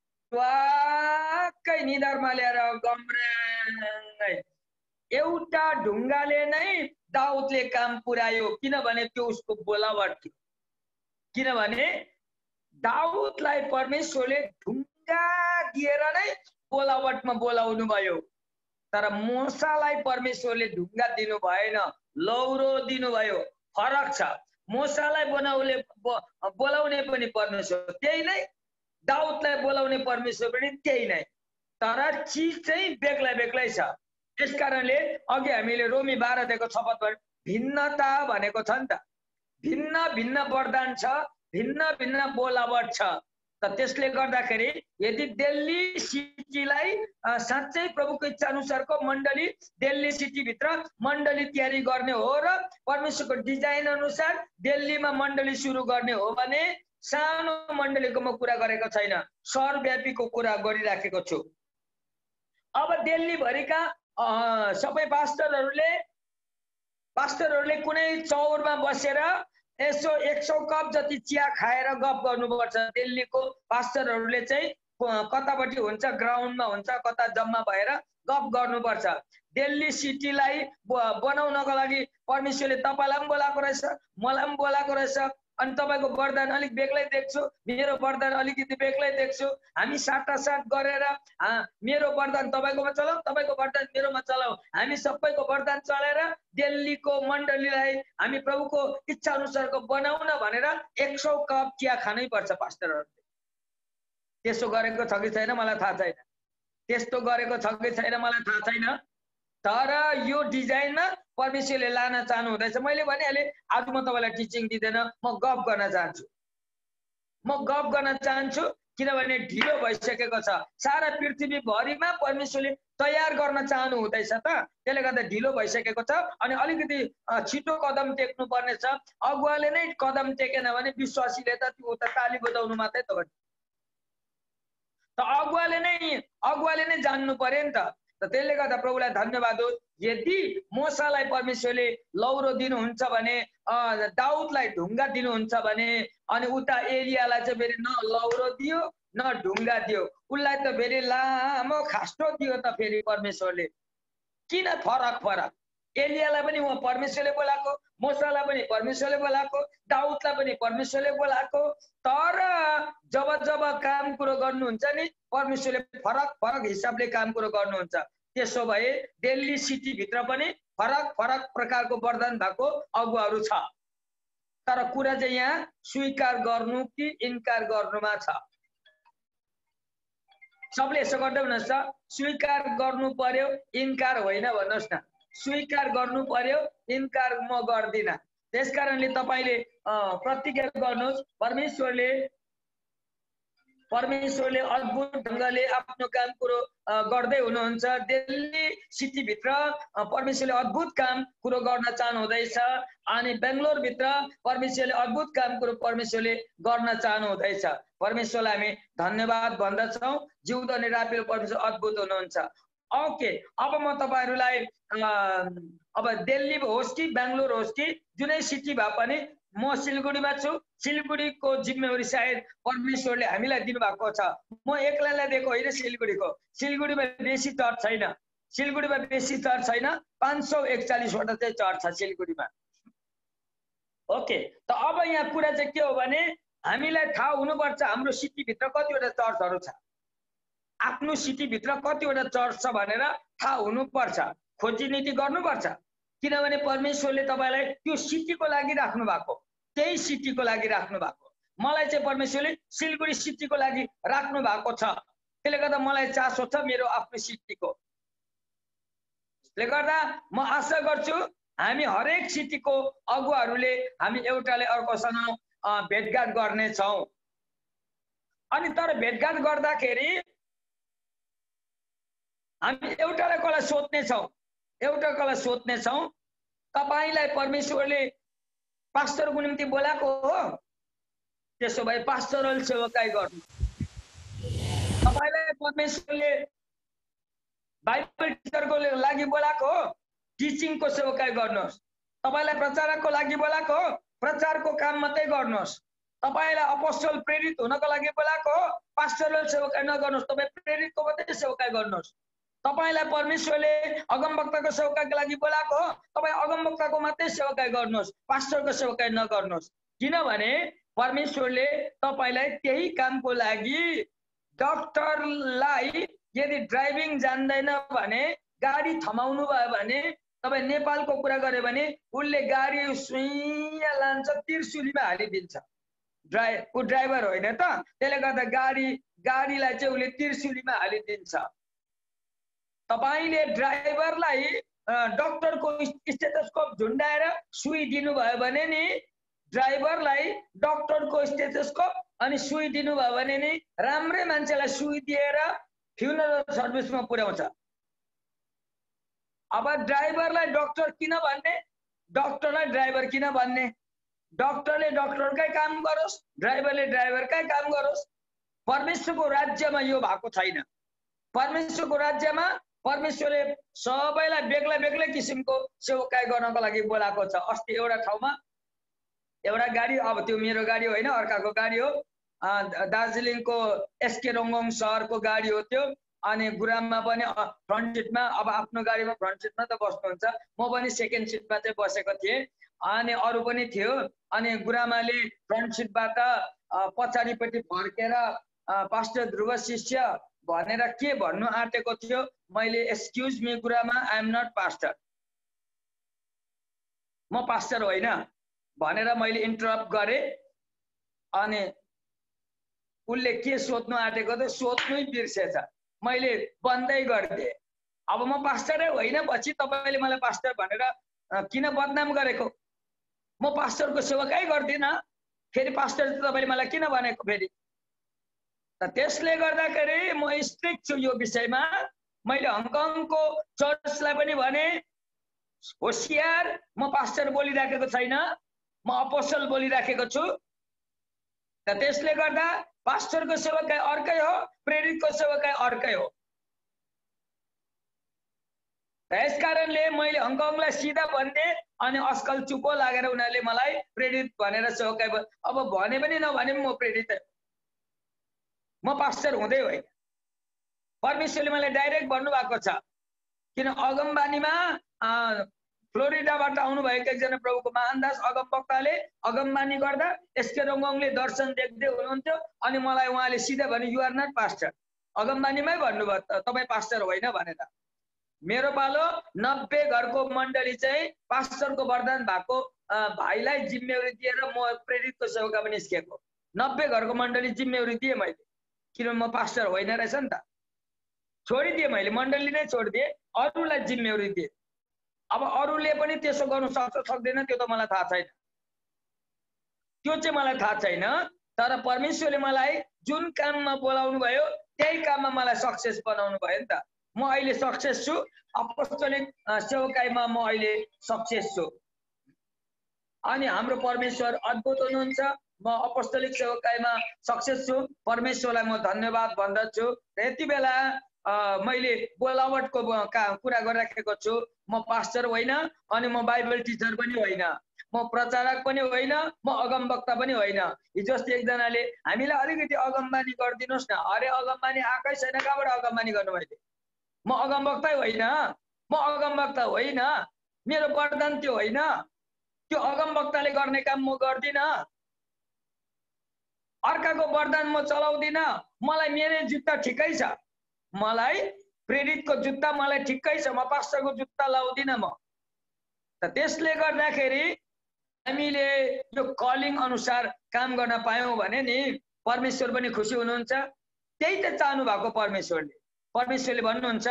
वाक्कै निधारमा ल्याएर गम्राङ्गै एउटा ढुङ्गाले नै दाउदले काम पुर्यायो। किनभने त्यो उसको बोलावट थियो। किनभने दाउदलाई परमेश्वरले ढुङ्गा दिएर नै बोलावटमा बोलाउनु भयो। तर मूसालाई परमेश्वरले ढुङ्गा दिनु भएन, लौरो दिनुभयो। फरक छ। मूसालाई बोलाउने पनि परमेश्वर त्यही नै, दाउदलाई बोलाउने परमेश्वर पनि त्यही नै, तर चिज चाहिँ बेग्लै बेग्लै छ। त्यसकारणले अघि हामीले रोमी 12 अध्यायको 6 पदमा भिन्नता भनेको छ नि त। भिन्न भिन्न वरदान छ, भिन्न भिन्न बोलावट छ। त त्यसले गर्दाखेरि यदि दिल्ली सिटीलाई साँच्चै प्रभुको इच्छा अनुसारको मण्डली, दिल्ली सिटीभित्र मण्डली तयारी गर्ने हो र परमेश्वरको डिजाइन अनुसार दिल्लीमा मण्डली सुरु गर्ने हो भने सानो मण्डलीको म कुरा गरेको छैन, सर्वव्यापीको कुरा गरिराखेको छु। अब दिल्ली भरिका सबै पास्टरहरूले कुनै चौरमा बसेर यसो 100 कप जति चिया खाएर गफ गर्नुपर्छ। दिल्लीको पास्टरहरूले चाहिँ कतापट्टि हुन्छ, ग्राउन्डमा हुन्छ, कता जम्मा भएर गफ गर्नुपर्छ। दिल्ली सिटीलाई बनाउनको लागि परमेश्वरले तपाईलाई पनि बोलाएको रहेछ, मलाई पनि बोलाएको रहेछ, अनि तपाईको वरदान अलिक बेग्लै देख्छु, मेरो वरदान अलिकति बेग्लै देख्छु। हामी साटासाट गरेर मेरो वरदान तपाईकोमा चलाऊ, तपाईको वरदान मेरोमा चलाऊ, हामी सबैको वरदान चलाएर दिल्लीको मण्डलीलाई हामी प्रभुको इच्छा अनुसारको बनाउन भनेर 100 कप चिया खानै पर्छ पास्टरहरूले। त्यसो गरेको छ कि छैन मलाई थाहा छैन, त्यस्तो गरेको छ कि छैन मलाई थाहा छैन, तर यो डिजाइनमा परमेश्वरले लान चाहनु हुँदैछ। मैले भनिहालेँ आज म तपाईलाई टिचिङ दिँदैन, म गफ गर्न चाहन्छु, किनभने ढिलो भइसकेको छ। सारा पृथ्वीभरिमा परमेश्वरले तयार गर्न चाहनु हुँदैछ त, त्यसले गर्दा ढिलो भइसकेको छ। अनि अलिकति छिटो कदम टेक्नु पर्ने छ। अगुवाले नै कदम टेकेन भने विश्वासीले त त्यो त ताली बजाउनु मात्रै त हो। त अगुवाले नै जान्नु पर्यो नि त। त्यसले गर्दा प्रभुलाई धन्यवाद हो। यदि मोसालाई परमेश्वरले लौरो दिनुहुन्छ भने, दाउदलाई ढुङ्गा दिनुहुन्छ भने, अनि उता एलियालाई चाहिँ फेरि न लौरो दियो न ढुङ्गा दियो, उसलाई त फेरि लामो खास्टो दियो त फेरि परमेश्वरले। किन फरक? एलियालाई पनि उहाँ परमेश्वरले बोलाएको, मोसालाई पनि परमेश्वरले बोलाएको, दाउदलाई पनि परमेश्वरले बोलाएको। तर जब काम कुरो गर्नुहुन्छ नि परमेश्वरले फरक हिसाबले काम कुरो गर्नुहुन्छ। त्यसो भए दिल्ली सिटी भित्र पनि फरक प्रकारको वरदान भएको अगुवाहरू छ। तर कुरा चाहिँ यहाँ स्वीकार गर्नु कि इन्कार गर्नुमा छ। सबले यसो गर्दै हुनुहुन्छ, स्वीकार गर्नु पर्यो इन्कार होइन भन्नुहोस् न। स्वीकार गर्नु पर्यो, इन्कार म गर्दिन। त्यसकारणले तपाईले प्रतिज्ञा गर्नुहोस्, परमेश्वरले अद्भुत ढङ्गले आफ्नो काम कुरो गर्दै हुनुहुन्छ। दिल्ली सिटी भित्र परमेश्वरले अद्भुत काम कुरो गर्न चाहनु हुँदैछ। अनि बेंगलोर भित्र परमेश्वरले अद्भुत काम कुरो परमेश्वरले गर्न चाहनु हुँदैछ। परमेश्वरलाई हामी धन्यवाद भन्दछौँ। जिउँदो अनि रापिलो परमेश्वर अद्भुत हुनुहुन्छ। ओके, अब म तपाईहरुलाई अब दिल्ली होस् कि बेंगलोर होस् कि जुनै सिटी भए पनि म सिलगढीमा छु। सिलगढीको जिम्मेवारी सायद परमेश्वरले हामीलाई दिनुभएको छ। म एक्लैलाई दिएको होइन सिलगढीको। सिलगढीमा बेसी चर्च छैन, 541 वटा चाहिँ चर्च छ सिलगढीमा। ओके, त अब यहाँ कुरा चाहिँ के हो भने हामीलाई थाहा हुनुपर्छ हाम्रो सिटी भित्र कतिवटा चर्चहरू छ, आफ्नो सिटी भित्र कतिवटा चर्च छ भनेर थाहा हुनुपर्छ। खोजी नीति गर्नुपर्छ, किनभने परमेश्वरले तपाईलाई त्यो सिटीको लागि राख्नु भएको, त्यही सिटीको लागि राख्नु भएको। मलाई चाहिँ परमेश्वरले सिलगढी सिटीको लागि राख्नु भएको छ। त्यसले गर्दा मलाई चासो छ मेरो आफ्नो सिटीको। त्यसले गर्दा म आशा गर्छु हामी हरेक सिटीको अगुवाहरूले हामी एउटाले अर्कोसँग भेटघाट गर्नेछौँ। अनि तर भेटघाट गर्दाखेरि हामी एउटालाई कसलाई सोध्नेछौँ, तपाईलाई परमेश्वरले पास्टरको निम्ति बोलाएको हो, त्यसो भए पास्टरल सेवकाई गर्नु। तपाईलाई परमेश्वरले बाइबल टिचरको लागि बोलाएको हो, टिचिङको सेवकाई गर्नुहोस्। तपाईलाई प्रचारकको लागि बोलाएको हो, प्रचारको काम मात्रै गर्नुहोस्। तपाईलाई अपोस्टल प्रेरित हुनको लागि बोलाएको हो, पास्टरल सेवकाई नगर्नुहोस्, तपाईँ प्रेरितको मात्रै सेवकाई गर्नुहोस्। तपाईलाई परमेश्वरले अगमवक्ताको सेवकाईको लागि बोलाएको हो, तपाईँ अगमवक्ताको मात्रै सेवकाई गर्नुहोस्, पास्टरको सेवकाई नगर्नुहोस्। किनभने परमेश्वरले तपाईलाई त्यही कामको लागि, डाक्टरलाई यदि ड्राइभिङ जान्दैन भने, गाडी थमाउनु भयो भने, तपाईँ नेपालको कुरा गरे भने उसले गाडी सुइया लान्छ, त्रिशुलीमा हालिदिन्छ। ऊ ड्राइभर होइन त, त्यसले गर्दा गाडीलाई चाहिँ उसले त्रिशुलीमा हालिदिन्छ। तपाईले ड्राइभरलाई डाक्टरको स्टेथोस्कोप झुन्डाएर सुई दिनुभयो भने नि, ड्राइभरलाई डाक्टरको स्टेथोस्कोप अनि सुई दिनुभयो भने नि राम्रै मान्छेलाई सुई दिएर फ्युनरल सर्भिसमा पुर्याउँछ। अब ड्राइभरलाई डाक्टर किन भन्ने, डाक्टरलाई ड्राइभर किन भन्ने? डाक्टरले डाक्टरकै काम गरोस्, ड्राइभरले ड्राइभरकै काम गरोस्। परमेश्वरको राज्यमा यो भएको छैन। परमेश्वरको राज्यमा परमेश्वरले सबैलाई बेग्ला बेग्लै किसिमको सेवकाई गर्नको लागि बोलाएको छ। अस्ति एउटा ठाउँमा एउटा गाडी, अब त्यो मेरो गाडी होइन अर्काको गाडी हो, दार्जिलिङको एसके रङ्गोङ सहरको गाडी हो त्यो। अनि गुराममा पनि फ्रन्ट सिटमा, अब आफ्नो गाडीमा फ्रन्ट सिटमा त बस्नुहुन्छ, म पनि सेकेन्ड सिटमा चाहिँ बसेको थिएँ। अनि अरू पनि थियो। अनि गुरामाले फ्रन्ट सिटबाट पछाडिपट्टि फर्केर पास्टर ध्रुव शिष्य भनेर के भन्नु आँटेको थियो। मैले एक्सक्युज मी गुरामा, आई एम नट पास्टर, म पास्टर होइन भनेर मैले इन्टरप्ट गरेँ। अनि उसले के सोध्नु आँटेको थियो सोध्नै बिर्सेछ, मैले बन्दै गरिदिएँ। अब म पास्टरै होइन, पछि तपाईँले मलाई पास्टर भनेर किन बदनाम गरेको? म पास्टरको सेवकाई गर्दिनँ, फेरि पास्टर तपाईँले मलाई किन भनेको फेरि? त त्यसले गर्दाखेरि म स्ट्रिक्ट छु यो विषयमा। मैले हङकङको चर्चलाई पनि भने होसियार, म पास्टर बोलिराखेको छैन, म अपोस्टल बोलिराखेको छु। त त्यसले गर्दा पास्टरको सेवकाई अर्कै हो, प्रेरितको सेवकाई अर्कै हो। त्यस कारणले मैले हङकङलाई सिधा भन्ने, अनि आजकल चुपो लागेर उनीहरूले मलाई प्रेरित भनेर सेवकाई अब भने पनि नभने पनि म प्रेरित, म पास्टर हुँदै होइन। परमेश्वरले मलाई डाइरेक्ट भन्नुभएको छ। किन अगमबानीमा फ्लोरिडाबाट आउनुभएको एकजना प्रभुको महानदास अगमवक्ताले अगमबानी गर्दा एसके रङ्गङले दर्शन देख्दै हुनुहुन्थ्यो। अनि मलाई उहाँले सिधै भने यु आर नट पास्टर, अगमबानीमै भन्नुभयो तपाईँ पास्टर होइन भनेर। मेरो पालो 90 घरको मण्डली चाहिँ पास्टरको वरदान भएको भाइलाई जिम्मेवारी दिएर म प्रेरितको सेवकामा निस्केको। 90 घरको मण्डली जिम्मेवारी दिएँ मैले, किनभने म पास्टर होइन रहेछ नि त। छोडिदिएँ मैले, मण्डली नै छोडिदिएँ, अरूलाई जिम्मेवारी दिएँ। अब अरूले पनि त्यसो गर्नु सक्छ सक्दैन त्यो त मलाई थाहा छैन, त्यो चाहिँ मलाई थाहा छैन। तर परमेश्वरले मलाई जुन काममा बोलाउनु भयो त्यही काममा मलाई सक्सेस बनाउनु भयो नि त। म अहिले सक्सेस छु, अपोस्टलिक सेवकाईमा म अहिले सक्सेस छु। अनि हाम्रो परमेश्वर अद्भुत हुनुहुन्छ। म अपोस्टलिक सेवकाईमा सक्सेस छु, परमेश्वरलाई म धन्यवाद भन्दछु। यति बेला मैले बोलावटको कुरा गरिराखेको छु। म पास्टर होइन, अनि म बाइबल टिचर पनि होइन, म प्रचारक पनि होइन, म अगमवक्ता पनि होइन। हिजो अस्ति एकजनाले हामीलाई अलिकति अगमबानी गरिदिनुहोस् न, अरे अगमबानी आएकै छैन, कहाँबाट अगमबानी गर्नु मैले? म अगमवक्तै होइन, म अगमवक्ता होइन, मेरो वरदान त्यो होइन, त्यो अगमवक्ताले गर्ने काम म गर्दिनँ, अर्काको वरदान म चलाउँदिनँ। मलाई मेरो जुत्ता ठिकै छ, मलाई प्रेरितको जुत्ता मलाई ठिकै छ, म पास्टरको जुत्ता लाउँदिनँ म। त त्यसले गर्दाखेरि हामीले यो कलिङ अनुसार काम गर्न पायौँ भने नि परमेश्वर पनि खुसी हुनुहुन्छ। त्यही त चाहनु भएको परमेश्वरले। परमेश्वरले भन्नुहुन्छ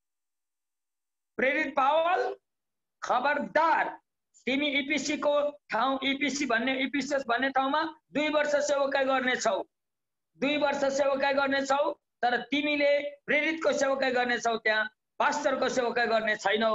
प्रेरित पावल खबरदार, तिमी इपिसी को ठाउँ, इपिसी भन्ने इपिसस भन्ने ठाउँमा 2 वर्ष सेवकाई गर्नेछौ, 2 वर्ष सेवकाई गर्नेछौ, तर तिमीले प्रेरितको सेवकाई गर्नेछौ, त्यहाँ पास्टरको सेवकाई गर्ने छैनौ,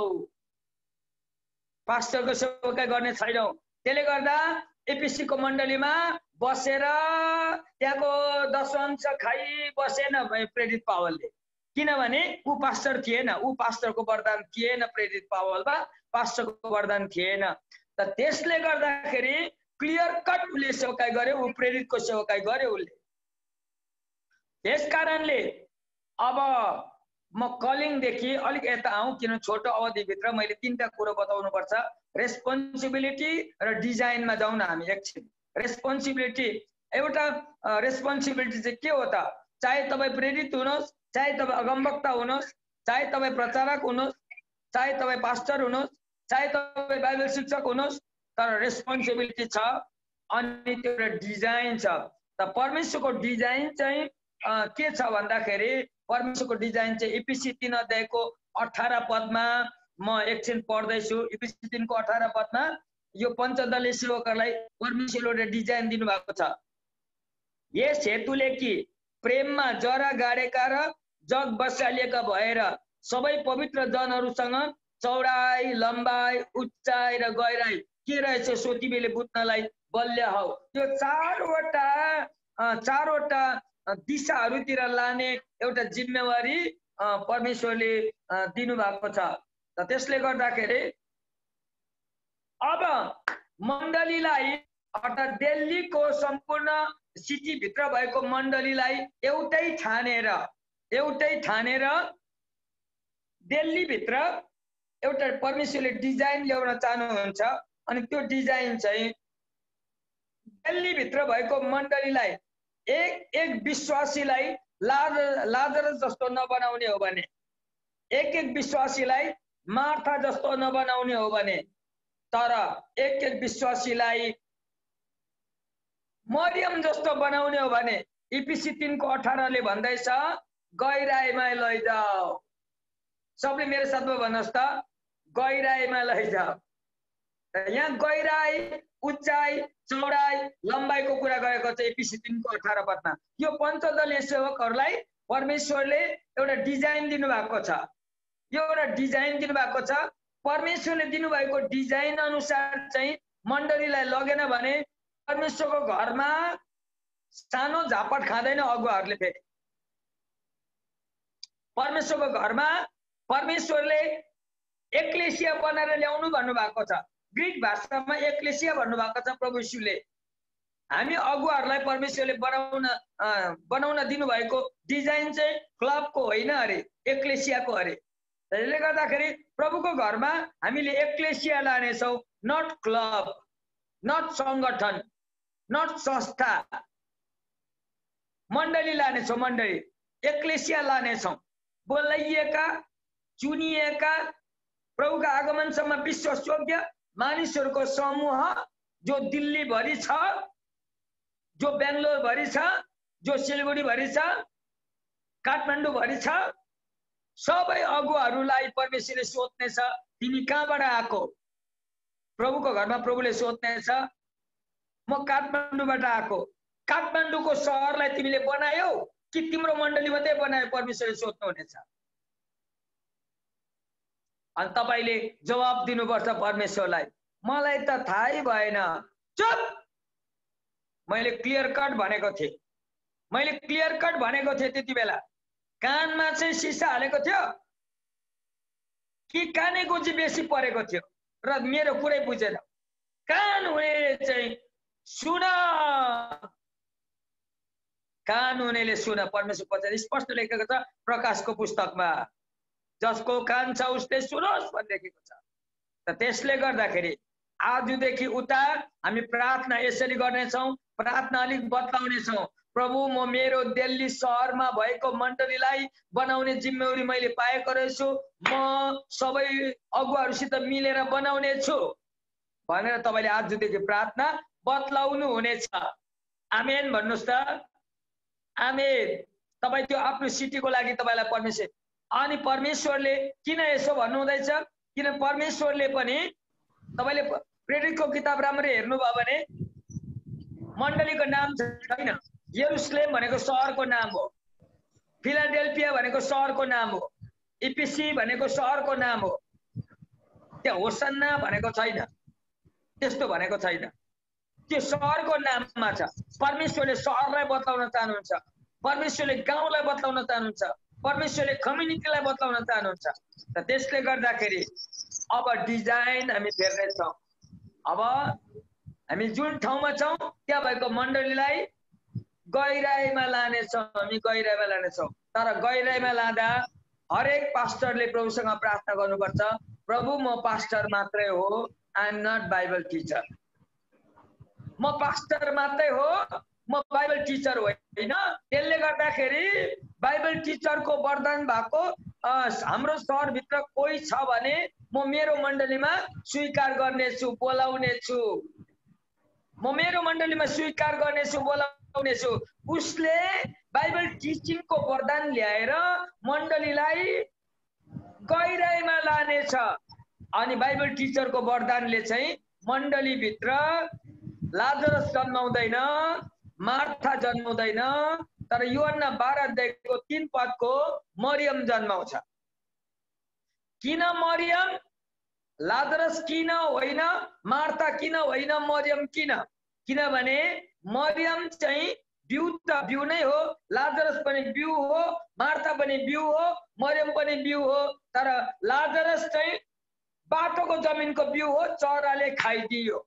पास्टरको सेवकाई गर्ने छैनौ। त्यसले गर्दा एपिसी को मण्डलीमा बसेर त्यहाँको दशंश खाइ बसेन प्रेरित पावलले, किनभने ऊ पास्टर थिएन, ऊ पास्टरको वरदान थिएन, प्रेरित पावलमा पास्टरको वरदान थिएन। त त्यसले गर्दाखेरि क्लियर कट उसले सेवकाई गर्यो, ऊ प्रेरितको सेवकाई गर्यो उसले। त्यस कारणले अब म कलिङदेखि अलिक यता आउँ, किन छोटो अवधिभित्र मैले 3टा कुरो बताउनु पर्छ। रेस्पोन्सिबिलिटी र डिजाइनमा जाउँ न हामी एकछिन। रेस्पोन्सिबिलिटी, एउटा रेस्पोन्सिबिलिटी चाहिँ के हो त? चाहे तपाईँ प्रेरित हुनुहोस्, चाहे तपाईँ अगमवक्ता हुनुहोस्, चाहे तपाईँ प्रचारक हुनुहोस्, चाहे तपाईँ पास्टर हुनुहोस्, चाहे तपाईँ बाइबल शिक्षक हुनुहोस्, तर रेस्पोन्सिबिलिटी छ। अनि त्यो एउटा डिजाइन छ। त परमेश्वरको डिजाइन चाहिँ के छ भन्दाखेरि, परमेश्वरको डिजाइन चाहिँ इपिसी 3 अध्यायको 18 पदमा म एकछिन पढ्दैछु। इपिसी 3 को 18 पदमा यो पञ्चदलीय सेवकहरूलाई परमेश्वरले डिजाइन दिनुभएको छ। यस हेतुले कि प्रेममा जरा गाडेका र जग बसालिएका भएर सबै पवित्र जनहरूसँग चौडाई, लम्बाई, उचाइ र गहिराई के रहेछ सो तिमीले बुझ्नलाई बल्य हौ। त्यो चारवटा दिशाहरूतिर लाने एउटा जिम्मेवारी परमेश्वरले दिनुभएको छ। त त्यसले गर्दाखेरि अब मण्डलीलाई अर्थात् दिल्लीको सम्पूर्ण सिटीभित्र भएको मण्डलीलाई एउटै ठानेर एउटै ठानेर दिल्लीभित्र एउटा परमेश्वरले डिजाइन ल्याउन चाहनुहुन्छ। अनि त्यो डिजाइन चाहिँ दिल्लीभित्र भएको मण्डलीलाई एक विश्वासीलाई लाजरस जस्तो नबनाउने हो भने, एक विश्वासीलाई मार्था जस्तो नबनाउने हो भने, तर एक विश्वासीलाई मरियम जस्तो बनाउने हो भने इफिसी 3:18 भन्दैछ गहिराईमा लैजाऊ। सबले मेरो साथमा भन्नुहोस् त, गहिराईमा लैजाऊ। यहाँ गहिराई, उचाइ, चौडाई, लम्बाइको कुरा गरेको छ इफिसी 3:18 पदमा। यो पञ्चदलीय सेवकहरूलाई परमेश्वरले एउटा डिजाइन दिनुभएको छ। यो एउटा डिजाइन दिनुभएको छ। परमेश्वरले दिनुभएको डिजाइन अनुसार चाहिँ मण्डलीलाई लगेन भने परमेश्वरको घरमा सानो झापट खाँदैन अगुवाहरूले। फेरि परमेश्वरको घरमा परमेश्वरले एक्लेसिया बनाएर ल्याउनु भन्नुभएको छ। ग्रीक भाषामा एक्लेसिया भन्नुभएको छ प्रभु यीशुले। हामी अगुवाहरूलाई परमेश्वरले बनाउन दिनुभएको डिजाइन चाहिँ क्लबको होइन अरे, एक्लेसियाको अरे। त्यसले गर्दाखेरि प्रभुको घरमा हामीले एक्लेसिया लानेछौँ, नट क्लब, नट सङ्गठन, नट संस्था। मण्डली लानेछौँ, मण्डली एक्लेसिया लानेछौँ। बोलाइएका, चुनिएका, प्रभुका आगमनसम्म विश्वासयोग्य मानिसहरूको समूह जो दिल्ली भरि छ, जो बेङ्गलोर भरि छ, जो सिलगढी भरि छ, काठमाडौँ भरि छ, सबै अगुवाहरूलाई परमेश्वरले सोध्नेछ तिमी कहाँबाट आएको। प्रभुको घरमा प्रभुले सोध्नेछ म काठमाडौँबाट आएको। काठमाडौँको सहरलाई तिमीले बनायौ कि तिम्रो मण्डली मात्रै बनायो, परमेश्वरले सोध्नुहुनेछ। अनि तपाईले जवाब दिनुपर्छ परमेश्वरलाई, मलाई त थाहै भएन। चुप! मैले क्लियर कट भनेको थिएँ, मैले क्लियर कट भनेको थिएँ। त्यति बेला कानमा चाहिँ सिसा हालेको थियो कि काने गोजी बेसी परेको थियो र मेरो कुरै बुझेन। कान हुनेले चाहिँ सुन, कान हुनेले सुन। परमेश्वर पछाडि स्पष्ट लेखेको छ प्रकाशको पुस्तकमा, जसको कान छ उसले सुनोस् भनेको छ। त त्यसले गर्दाखेरि आजदेखि उता हामी प्रार्थना यसरी गर्नेछौँ, प्रार्थना अलिक बदलाउनेछौँ। प्रभु म मेरो दिल्ली सहरमा भएको मण्डलीलाई बनाउने जिम्मेवारी मैले पाएको रहेछु, म सबै अगुवाहरूसित मिलेर बनाउने छु भनेर तपाईले आजदेखि प्रार्थना बदलाउनु हुनेछ। आमेन भन्नुहोस् त, आमेन। तपाईँ त्यो आफ्नो सिटीको लागि तपाईँलाई परमेश्वर, अनि परमेश्वरले किन यसो भन्नुहुँदैछ, किन परमेश्वरले पनि तपाईले प्रेरितको किताब राम्ररी हेर्नुभयो भने मण्डलीको नाम छैन। यरुशलेम भनेको सहरको नाम हो, फिलाडेल्फिया भनेको सहरको नाम हो, इफिसी भनेको सहरको नाम हो। त्यहाँ होसन्ना भनेको छैन, त्यस्तो भनेको छैन। त्यो सहरको नाममा छ। परमेश्वरले सहरलाई बदलाउन चाहनुहुन्छ, परमेश्वरले गाउँलाई बदलाउन चाहनुहुन्छ, परमेश्वरले कम्युनिटीलाई बदलाउन चाहनुहुन्छ। त त्यसले गर्दाखेरि अब डिजाइन हामी फेर्नेछौँ। अब हामी जुन ठाउँमा छौँ त्यहाँ भएको मण्डलीलाई गहिराईमा लानेछौँ, हामी गहिराईमा लानेछौँ। तर गहिराईमा लाँदा हरेक पास्टरले प्रभुसँग प्रार्थना गर्नुपर्छ, प्रभु म पास्टर मात्रै हो, I am not Bible teacher. म पास्टर मात्रै हो, म बाइबल टिचर होइन। त्यसले गर्दाखेरि बाइबल टिचरको वरदान भएको हाम्रो सहरभित्र कोही छ भने म मेरो मण्डलीमा स्वीकार गर्नेछु, बोलाउनेछु। म मेरो मण्डलीमा स्वीकार गर्नेछु, बोलाउनेछु। उसले बाइबल टिचिङको वरदान ल्याएर मण्डलीलाई गहिराईमा लानेछ। अनि बाइबल टिचरको वरदानले चाहिँ मण्डलीभित्र लाजरस जन्माउँदैन, मार्था जन्माउँदैन, तर यूहन्ना 12:3 मरियम जन्माउँछ। किन मरियम? लाजरस किन होइन, मार्था किन होइन, मरियम किन? किनभने मरियम चाहिँ बिउ त बिउ नै हो, लाजरस पनि बिउ हो, मार्था पनि बिउ हो, मरियम पनि बिउ हो। तर लाजरस चाहिँ बाटोको जमिनको बिउ हो, चराले खाइदियो।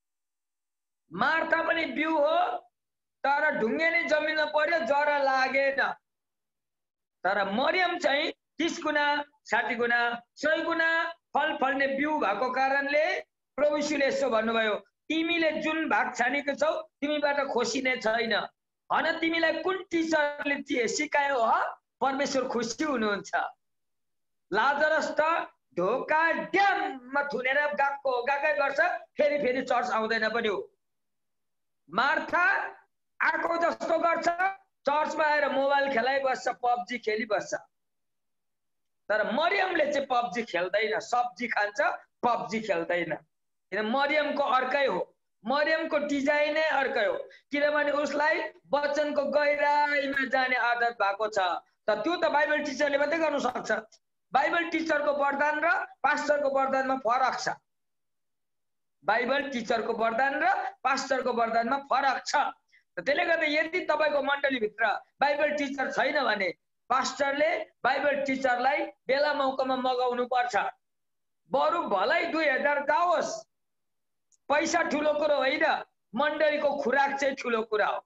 मार्था पनि बिउ हो, तर ढुङ्गेनी जमिनमा पर्यो, जरा लागेन। तर मरियम चाहिँ 30 गुना 60 गुना 100 गुना फल फल्ने बिउ भएको कारणले प्रभु यीशुले यसो भन्नुभयो, तिमीले जुन भाग छानेको छौ तिमीबाट खोसिने छैन। हन तिमीलाई कुन टिचरले सिकायो हो? परमेश्वर खुसी हुनुहुन्छ। लाजरस त ढोका ड्याममा थुनेर गएकै गर्छ, फेरि फेरि चर्च आउँदैन पनि हो। मार्था आएको जस्तो गर्छ, चर्चमा आएर मोबाइल खेलाइबस्छ, पब्जी खेलिबस्छ। तर मरियमले चाहिँ पब्जी खेल्दैन, सब्जी खान्छ, पब्जी खेल्दैन। किन मरियमको अर्कै हो, मरियमको डिजाइनै अर्कै हो। किनभने उसलाई वचनको गहिराईमा जाने आदत भएको छ। त त्यो त बाइबल टिचरले मात्रै गर्न सक्छ। बाइबल टिचरको वरदान र पास्टरको वरदानमा फरक छ। बाइबल टिचरको वरदान र पास्टरको वरदानमा फरक छ। त्यसले गर्दा यदि तपाईको मण्डलीभित्र बाइबल टिचर छैन भने पास्टरले बाइबल टिचरलाई बेला मौकामा मगाउनु पर्छ। बरु भलै 2000 जाओस्, पैसा ठुलो कुरो होइन, मण्डलीको खुराक चाहिँ ठुलो कुरा हो।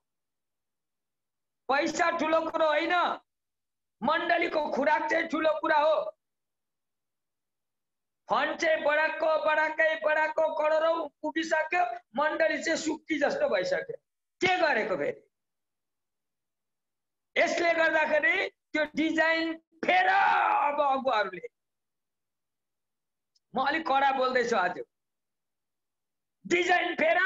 पैसा ठुलो कुरो होइन, मण्डलीको खुराक चाहिँ ठुलो कुरा हो। फन्ड चाहिँ बढाएको करोडौं पुगिसक्यो, मण्डली चाहिँ सुक्की जस्तो भइसक्यो। के गरेको फेरि? यसले गर्दाखेरि त्यो डिजाइन फेर अब अगुवाहरूले, म अलिक कडा बोल्दैछु आज, डिजाइन फेर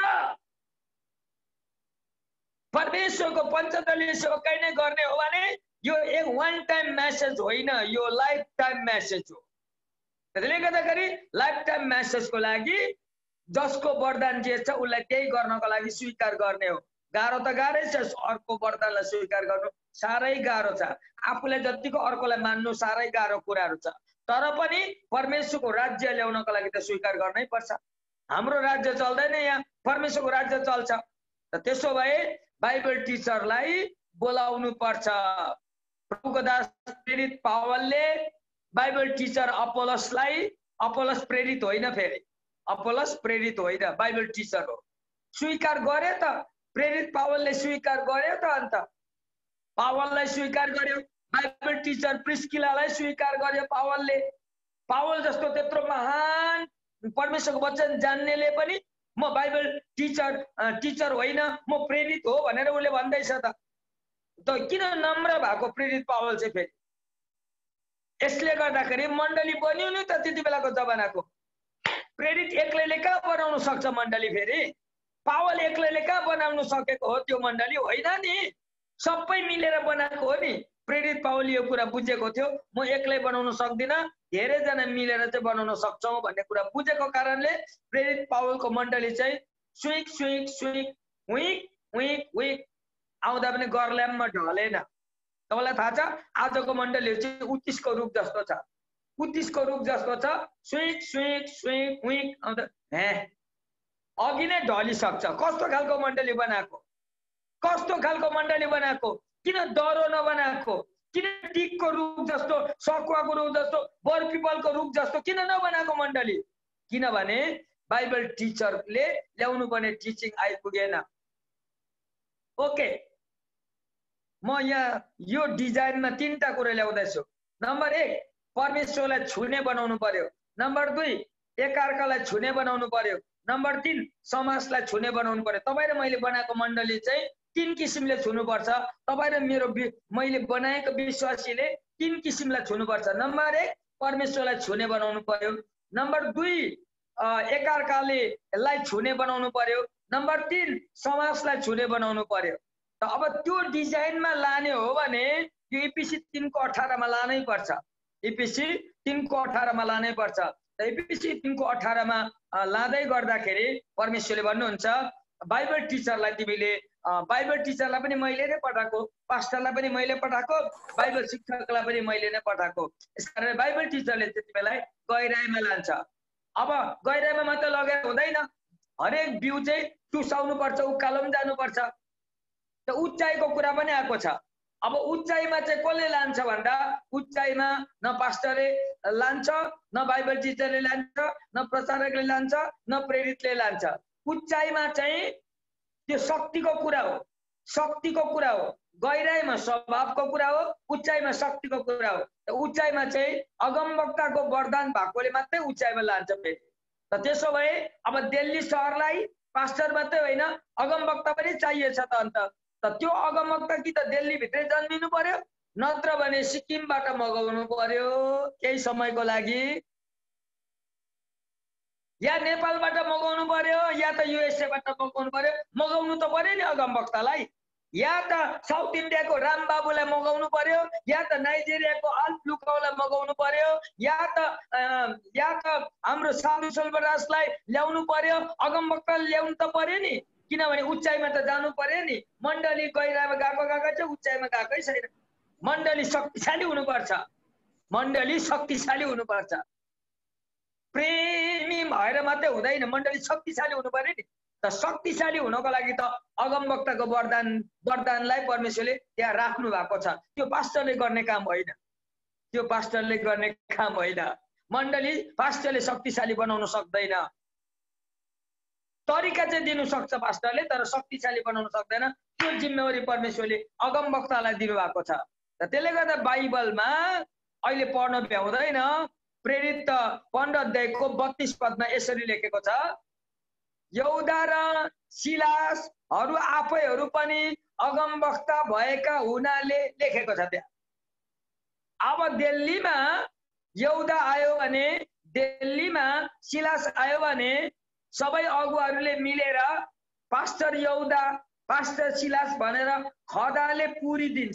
परमेश्वरको पञ्चदलीय सेवकाई नै गर्ने हो भने यो एक वान टाइम मेसेज होइन, यो लाइफ टाइम मेसेज हो। त्यसले गर्दाखेरि लाइफ टाइम मेसेजको लागि जसको वरदान जे छ उसलाई त्यही गर्नको लागि स्वीकार गर्ने हो। गाह्रो त गाह्रै छ, अर्को वरदानलाई स्वीकार गर्नु साह्रै गाह्रो छ। आफूलाई जतिको अर्कोलाई मान्नु साह्रै गाह्रो कुराहरू छ। तर पनि परमेश्वरको राज्य ल्याउनको लागि त स्वीकार गर्नै पर्छ। हाम्रो राज्य चल्दैन, यहाँ परमेश्वरको राज्य चल्छ। त त्यसो भए बाइबल टिचरलाई बोलाउनु पर्छ। प्रभुको दास प्रेरित पावलले बाइबल टिचर अपोलसलाई, अपोलस प्रेरित होइन, फेरि अपोलस प्रेरित होइन, बाइबल टिचर हो। स्वीकार गरे त, प्रेरित पावलले स्वीकार गर्यो त, अन्त पावललाई स्वीकार गर्यो। बाइबल टिचर प्रिस्किलालाई स्वीकार गर्यो पावलले। पावल जस्तो त्यत्रो महान परमेश्वरको वचन जान्नेले पनि म बाइबल टिचर होइन, म प्रेरित हो भनेर उसले भन्दैछ। त किन नम्र भएको प्रेरित पावल चाहिँ फेरि? यसले गर्दाखेरि मण्डली बन्यो नि त त्यति बेलाको जमानाको। प्रेरित एक्लैले कहाँ बनाउन सक्छ मण्डली? फेरि पावल एक्लैले कहाँ बनाउन सकेको हो त्यो मण्डली? होइन नि, सबै मिलेर बनाएको हो नि। प्रेरित पावल यो कुरा बुझेको थियो, म एक्लै बनाउन सक्दिनँ, धेरैजना मिलेर चाहिँ बनाउन सक्छौँ भन्ने कुरा बुझेको कारणले प्रेरित पावलको मण्डली चाहिँ स्विक स्विक स्विक हुइक हुइक हुइक आउँदा पनि गर्ल्याममा ढलेन। तपाईँलाई थाहा छ आजको मण्डलीहरू चाहिँ उत्तिसको रूप जस्तो छ, उत्तिसको रूप जस्तो छ, स्विक स्विक स्विक हुइक आउँदा अघि नै ढलिसक्छ। कस्तो खालको मण्डली बनाएको, कस्तो खालको मण्डली बनाएको? किन डरो नबनाएको? किन टिकको रूप जस्तो, सकुवाको रूप जस्तो, बर पिपलको रूप जस्तो किन नबनाएको मण्डली? किनभने बाइबल टिचरले ल्याउनु पर्ने टिचिङ आइपुगेन। ओके, म यहाँ यो डिजाइनमा 3टा कुरा ल्याउँदैछु। नम्बर 1, परमेश्वरलाई छुने बनाउनु पर्यो। नम्बर 2, एकअर्कालाई छुने बनाउनु पर्यो। नम्बर 3, समाजलाई छुने बनाउनु पर्यो। तपाईँ र मैले बनाएको मण्डली चाहिँ 3 किसिमले छुनुपर्छ। तपाईँ र मैले बनाएको विश्वासीले 3 किसिमलाई छुनुपर्छ। नम्बर 1, परमेश्वरलाई छुने बनाउनु पर्यो। नम्बर 2, एकअर्कालाई छुने बनाउनु पर्यो। नम्बर 3, समाजलाई छुने बनाउनु पर्यो। त अब त्यो डिजाइनमा लाने हो भने यो इपिसी 3:18 मा लानै पर्छ। इपिसी 3:18 मा लानै पर्छ। त इपिसी 3:18 मा लाँदै गर्दाखेरि परमेश्वरले भन्नुहुन्छ बाइबल टिचरलाई तिमीले, बाइबल टिचरलाई पनि मैले नै पठाएको, पास्टरलाई पनि मैले पठाएको, बाइबल शिक्षकलाई पनि मैले नै पठाएको। यसकारण बाइबल टिचरले त्यति बेला गहिराईमा लान्छ। अब गहिराईमा मात्र लगेर हुँदैन, हरेक बिउ चाहिँ चुसाउनु पर्छ, उकालो पनि जानुपर्छ। त उचाइको कुरा पनि आएको छ। अब उचाइमा चाहिँ कसले लान्छ भन्दा उचाइमा न पास्टरले लान्छ, न बाइबल टिचरले लान्छ, न प्रचारकले लान्छ, न प्रेरितले लान्छ। उचाइमा चाहिँ त्यो शक्तिको कुरा हो, शक्तिको कुरा हो। गहिराईमा स्वभावको कुरा हो, उचाइमा शक्तिको कुरा हो। उचाइमा चाहिँ अगमवक्ताको वरदान भएकोले मात्रै उचाइमा लान्छ फेरि। त त्यसो भए अब दिल्ली सहरलाई पास्टर मात्रै होइन अगमवक्ता पनि चाहिएछ त अन्त। त त्यो अगमवक्ता कि त दिल्ली भित्रै जन्मिनु पर्यो, नत्र भने सिक्किमबाट मगाउनु पर्यो केही समयको लागि, या नेपालबाट मगाउनु पर्यो, या त युएसएबाट मगाउनु पर्यो। मगाउनु त पर्यो नि अगमवक्तालाई। या त साउथ इन्डियाको रामबाबुलाई मगाउनु पर्यो, या त नाइजेरियाको अल्फलुकालाई मगाउनु पर्यो, या त हाम्रो साधु सर्वराजलाई ल्याउनु पर्यो। अगमवक्ताले ल्याउनु त पर्यो नि, किनभने उचाइमा त जानु पर्यो नि। मण्डली गहिरामा गएको चाहिँ उचाइमा गएकै छैन। मण्डली शक्तिशाली हुनुपर्छ, मण्डली शक्तिशाली हुनुपर्छ। प्रेमी भएर मात्रै हुँदैन, मण्डली शक्तिशाली हुनु पर्यो नि। त शक्तिशाली हुनको लागि त अगमवक्ताको वरदानलाई परमेश्वरले त्यहाँ राख्नु भएको छ। त्यो पास्टरले गर्ने काम होइन, त्यो पास्टरले गर्ने काम होइन। मण्डली पास्टरले शक्तिशाली बनाउन सक्दैन। तरिका चाहिँ दिनु सक्छ पास्टरले, तर शक्तिशाली बनाउन सक्दैन। त्यो जिम्मेवारी परमेश्वरले अगमवक्तालाई दिनुभएको छ। र त्यसले गर्दा बाइबलमा अहिले पढ्न भ्याउँदैन। प्रेरित 15 अध्यायको 32 पदमा यसरी लेखेको छ, यहुदा र सिलासहरू आफैहरू पनि अगमवक्ता भएका हुनाले लेखेको छ त्यहाँ। अब दिल्लीमा यहुदा आयो भने, दिल्लीमा सिलास आयो भने सबै अगुवाहरूले मिलेर पास्टर यहुदा, पास्टर सिलास भनेर खदाले पुरिदिन्छ।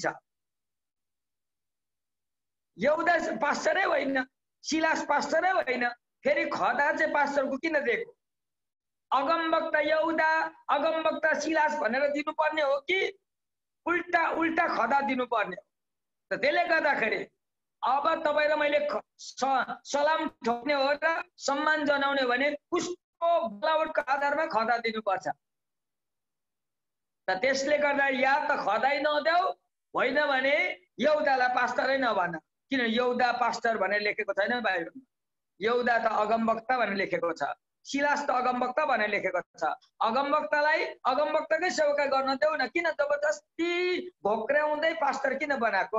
यहुदा पास्टरै होइन, सिलास पास्टरै होइन, फेरि खदा चाहिँ पास्टरको किन दिएको? अगमवक्ता यहुदा, अगमवक्ता सिलास भनेर दिनुपर्ने हो कि उल्टा उल्टा खदा दिनुपर्ने हो? त त्यसले गर्दाखेरि अब तपाईँ र मैले सलाम ठोक्ने हो र सम्मान जनाउने हो भने उसको बनावटको आधारमा खदा दिनुपर्छ। त त्यसले गर्दा या त खदाइ नदेऊ, होइन भने यहुदालाई पास्टरै नभन। किन यहुदा पास्टर भनेर लेखेको छैन बाइबलमा। यहुदा त अगमवक्ता भनेर लेखेको छ, सिलास त अगमवक्ता भनेर लेखेको छ। अगमवक्तालाई अगमवक्ताकै सेवकाई गर्न देऊ न, किन जबरजस्ती भोक्राउँदै पास्टर किन बनाएको?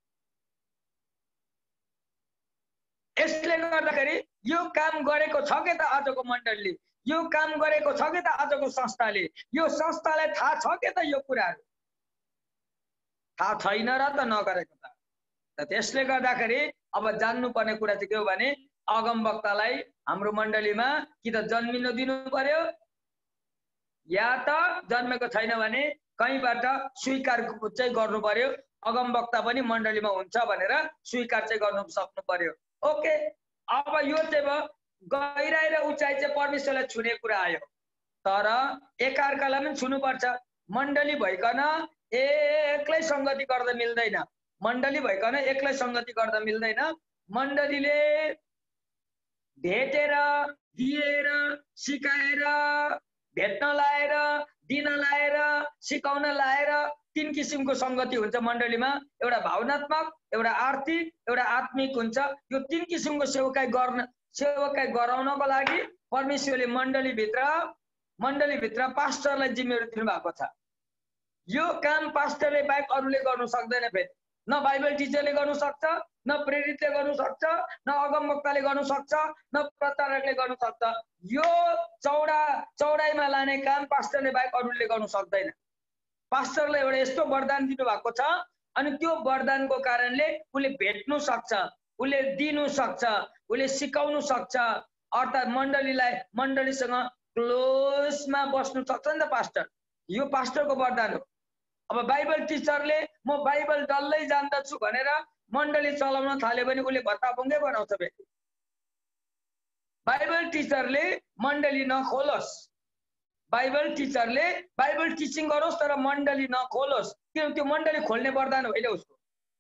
यसले गर्दाखेरि यो काम गरेको छ के त आजको मण्डलीले, यो काम गरेको छ के त आजको संस्थाले, यो संस्थालाई थाहा छ के त यो कुराहरू? थाहा छैन र त नगरेको त। त्यसले गर्दाखेरि अब जान्नुपर्ने कुरा चाहिँ के हो भने अगमवक्तालाई हाम्रो मण्डलीमा कि त जन्मिन दिनु पर्यो, या त जन्मेको छैन भने कहीँबाट स्वीकार चाहिँ गर्नु पर्यो। अगमवक्ता पनि मण्डलीमा हुन्छ भनेर स्वीकार चाहिँ गर्नु सक्नु पर्यो। ओके, अब यो चाहिँ गहिराई र उचाइ चाहिँ परमेश्वरलाई छुने कुरा आयो, तर एकाअर्कालाई पनि छुनुपर्छ। मण्डली भइकन एक्लै सङ्गति गर्दा मिल्दैन, मण्डली भइकन एक्लै सङ्गति गर्दा मिल्दैन। मण्डलीले भेटेर, दिएर, सिकाएर, भेट्न लाएर, दिन लाएर, सिकाउन लाएर 3 किसिमको सङ्गति हुन्छ मण्डलीमा। एउटा भावनात्मक, एउटा आर्थिक, एउटा आत्मिक हुन्छ। यो 3 किसिमको सेवकाई गराउनको लागि परमेश्वरले मण्डलीभित्र पास्टरलाई जिम्मेवारी दिनु भएको छ। यो काम पास्टरले बाहेक अरूले गर्नु सक्दैन। फेरि न बाइबल टिचरले गर्नु सक्छ, न प्रेरितले गर्नु सक्छ, न अगमवक्ताले गर्नु सक्छ, न प्रचारकले गर्नु सक्छ। यो चौडाइमा लाने काम पास्टरले बाहेक अरूले गर्नु सक्दैन। पास्टरलाई एउटा यस्तो वरदान दिनु भएको छ, अनि त्यो वरदानको कारणले उसले भेट्नु सक्छ, उसले दिनु सक्छ, उसले सिकाउनु सक्छ। अर्थात् मण्डलीसँग क्लोजमा बस्नु सक्छ नि त पास्टर। यो पास्टरको वरदान हो। अब बाइबल टिचरले म बाइबल डल्लै जान्दछु भनेर मण्डली चलाउन थाल्यो भने उसले भत्ताभुङ्गै बनाउँछ। फेरि बाइबल टिचरले मण्डली नखोलोस्, बाइबल टिचरले बाइबल टिचिङ गरोस्, तर मण्डली नखोलोस्, किनभने त्यो मण्डली खोल्ने वरदान होइन उसको।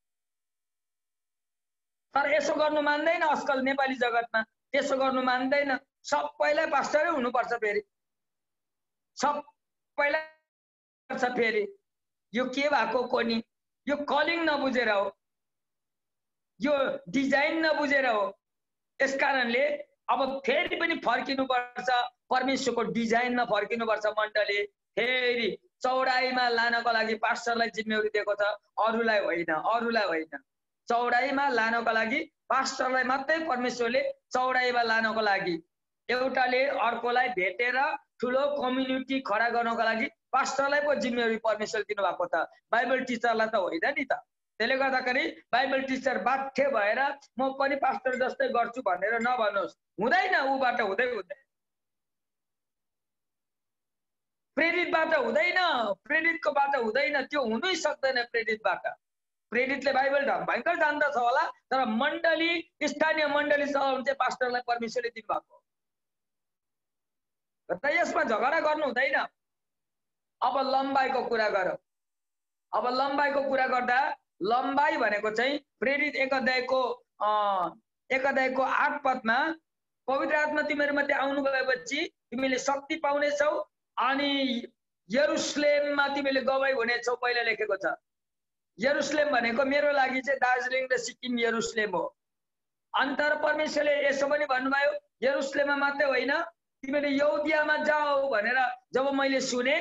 तर यसो गर्नु मान्दैन आजकल नेपाली जगतमा, त्यसो गर्नु मान्दैन। सबैलाई पास्टरै हुनुपर्छ, फेरि सबैलाई फेरि यो के भएको कोनी, यो कलिङ नबुझेर हो, यो डिजाइन नबुझेर हो। यस कारणले अब फेरि पनि फर्किनुपर्छ, परमेश्वरको डिजाइनमा फर्किनुपर्छ। मण्डली फेरि चौडाइमा लानको लागि पास्टरलाई जिम्मेवारी दिएको छ, अरूलाई होइन। चौडाइमा लानको लागि पास्टरलाई मात्रै परमेश्वरले चौडाइमा लानको लागि, एउटाले अर्कोलाई भेटेर ठुलो कम्युनिटी खडा गर्नको लागि पास्टरलाई पो जिम्मेवारी परमेश्वर दिनुभएको छ, बाइबल टिचरलाई त होइन नि त। त्यसले गर्दाखेरि बाइबल टिचर बाध्य भएर म पनि पास्टर जस्तै गर्छु भनेर नभन्नुहोस्, हुँदैन। ऊबाट हुँदैन, प्रेरितबाट हुँदैन, प्रेरितकोबाट हुँदैन, त्यो हुनै सक्दैन प्रेरितबाट। प्रेरितले बाइबल भयङ्कर जान्दछ होला, तर मण्डली, स्थानीय मण्डली चलाउनु चाहिँ पास्टरलाई परमेश्वरले दिनुभएको। र यसमा झगडा गर्नु हुँदैन। अब लम्बाइको कुरा गरौँ। अब लम्बाइको कुरा गर्दा लम्बाइ भनेको चाहिँ प्रेरित 1 अध्यायको 8 पदमा पवित्र आत्मा तिमीहरू मध्ये आउनु गएपछि तिमीले शक्ति पाउनेछौ अनि यरुशलेममा तिमीले गवाई हुनेछौ पहिला लेखेको छ। यरुशलेम भनेको मेरो लागि चाहिँ दार्जिलिङ र सिक्किम यरुशलेम हो। अन्तर परमेश्वरले यसो पनि भन्नुभयो, यरुशलेममा मात्रै होइन तिमीले यहुदियामा जाऊ भनेर जब मैले सुने,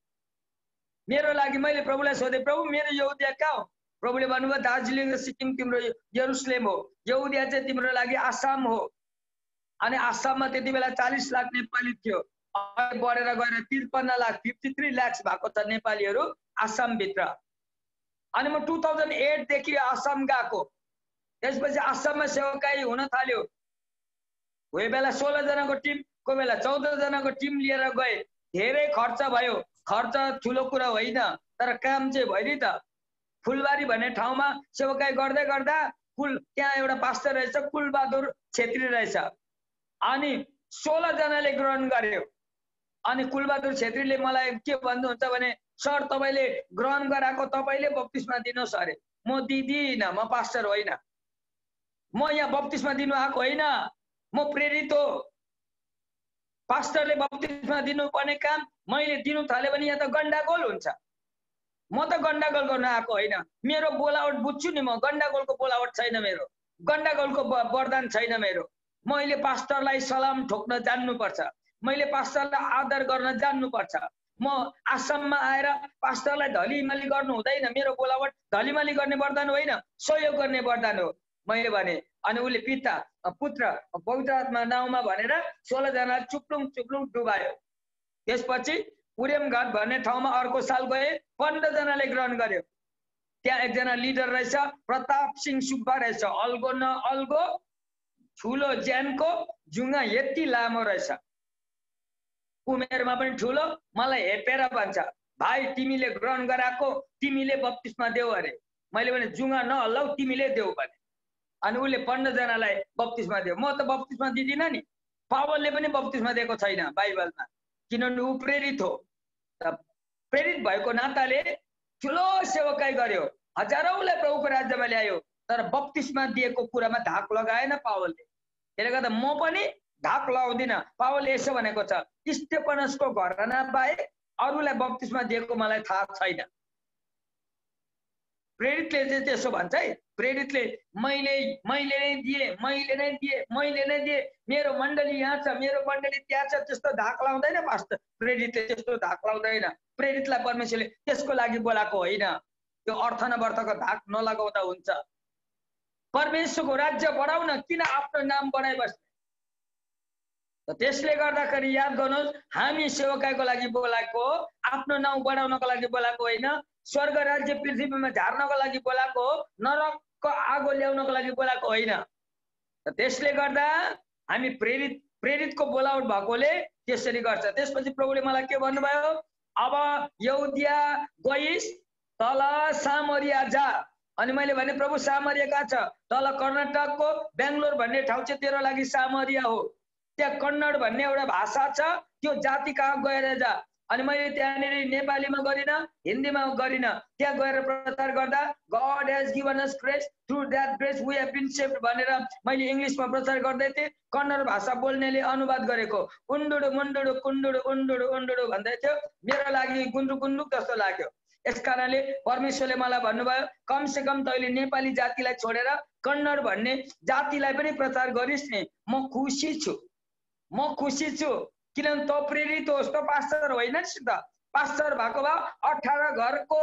मेरो लागि मैले प्रभुलाई सोधेँ, प्रभु मेरो यहुदिया कहाँ हो? प्रभुले भन्नुभयो दार्जिलिङ र सिक्किम तिम्रो यरुशलेम हो, यहुदिया चाहिँ तिम्रो लागि आसाम हो। अनि आसाममा त्यति बेला 40 लाख नेपाली थियो, अहिले बढेर गएर 53 लाख 53 लाख भएको छ नेपालीहरू आसामभित्र। अनि म 2008 देखि आसाम गएको, त्यसपछि आसाममा सेवकाई हुन थाल्यो। कोही बेला 16 जनाको टिम, कोही बेला 14 जनाको टिम लिएर गए। धेरै खर्च भयो, खर्च ठुलो कुरा होइन, तर काम चाहिँ भयो नि त। फुलबारी भन्ने ठाउँमा सेवकाई गर्दै गर्दा त्यहाँ एउटा पास्टर रहेछ, कुलबहादुर छेत्री रहेछ। अनि 16 जनाले ग्रहण गर्यो। अनि कुलबहादुर छेत्रीले मलाई के भन्नुहुन्छ भने, सर तपाईँले ग्रहण गराएको तपाईँले बप्तिस्मा दिनुहोस् अरे। म दिदिनँ, म पास्टर होइन, म यहाँ बप्तिस्मा दिनु आएको होइन, म प्रेरित हो। पास्टरले बप्तिस्मा दिनुपर्ने काम मैले दिनु थाल्यो भने यहाँ त गण्डागोल हुन्छ। म त गण्डागोल गर्न आएको होइन, मेरो बोलावट बुझ्छु नि, म गण्डागोलको बोलावट छैन मेरो, गण्डागोलको वरदान छैन मेरो। मैले पास्टरलाई सलाम ठोक्न जान्नुपर्छ, मैले पास्टरलाई आदर गर्न जान्नुपर्छ। म आसाममा आएर पास्टरलाई धलीमाली गर्नु हुँदैन, मेरो बोलावट धलीमाली गर्ने वरदान होइन, सहयोग गर्ने वरदान हो मैले भने। अनि उसले पिता पुत्र पवित्र आत्मा नाउँमा भनेर 16 जना चुप्लुङ चुप्लुङ डुबायो। त्यसपछि उरेमघाट भन्ने ठाउँमा अर्को साल गए, 15 जनाले ग्रहण गर्यो। त्यहाँ एकजना लिडर रहेछ, प्रताप सिंह सुब्बा रहेछ, अल्गो न अल्गो ठुलो ज्यानको जुङ्गा यति लामो रहेछ, उमेरमा पनि ठुलो। मलाई हेपेर भन्छ, भाइ तिमीले ग्रहण गराएको तिमीले बप्तिस्मा देऊ अरे। मैले भने जुङ्गा नहल्लाऊ, तिमीले देऊ भने। अनि उसले 15 जनालाई बप्तिस्मा दियो। म त बप्तिस्मा दिदिनँ नि, पावलले पनि बप्तिस्मा दिएको छैन बाइबलमा, किनभने ऊ प्रेरित हो। प्रेरित भएको नाताले ठुलो सेवकाई गर्यो, हजारौंलाई प्रभुको राज्यमा ल्यायो, तर बप्तिस्मा दिएको कुरामा धाक लगाएन पावलले। त्यसले गर्दा म पनि धाक लगाउँदिन। पावलले यसो भनेको छ, स्टेफनसको घराना बाहेक अरूलाई बप्तिस्मा दिएको मलाई थाहा छैन। प्रेरितले चाहिँ त्यसो भन्छ है, प्रेरितले मैले नै दिए, मेरो मण्डली यहाँ छ, मेरो मण्डली त्यहाँ छ, त्यस्तो धाक लाउँदैन पास्टर। प्रेरितले त्यस्तो धाक लाउँदैन। प्रेरितलाई परमेश्वरले त्यसको लागि बोलाएको होइन, त्यो अर्थ नवर्थको धाक नलगाउँदा हुन्छ। परमेश्वरको राज्य बढाउन किन आफ्नो नाम बनाइबस्ने? त्यसले गर्दाखेरि याद गर्नुहोस्, हामी सेवकाईको लागि बोलाएको हो, आफ्नो नाउँ बढाउनको लागि बोलाएको होइन, स्वर्ग राज्य पृथ्वीमा झार्नको लागि बोलाएको हो, नरकको आगो ल्याउनको लागि बोलाएको होइन। त्यसले गर्दा हामी प्रेरितको बोलावट भएकोले त्यसरी गर्छ। त्यसपछि प्रभुले मलाई के भन्नुभयो, अब यहुदिया गइस, तल सामरिया जा। अनि मैले भने प्रभु सामरिया कहाँ छ? तल कर्नाटकको बेङ्गलोर भन्ने ठाउँ चाहिँ तेरो लागि सामरिया हो। त्यहाँ कन्नड भन्ने एउटा भाषा छ, त्यो जाति कहाँ गएर जा। अनि मैले त्यहाँनिर नेपालीमा गरिनँ, हिन्दीमा गरिनँ, त्यहाँ गएर प्रचार गर्दा God has given us grace, through that grace we have been saved भनेर मैले इङ्ग्लिसमा प्रचार गर्दै थिएँ। कन्नड भाषा बोल्नेले अनुवाद गरेको उन्डुडु मुन्डुडु कुन्डुडु उन्डुडु उन्डुडु भन्दै थियो, मेरो लागि गुन्द्रुक गुन्द्रुक जस्तो लाग्यो। यस कारणले परमेश्वरले मलाई भन्नुभयो, कमसे कम तैँले नेपाली जातिलाई छोडेर कन्नड भन्ने जातिलाई पनि प्रचार गरिस् नि। म खुसी छु, किनभने तँ प्रेरित होस्, तँ पास्टर होइन नि त, पास्टर भएको भए 18 घरको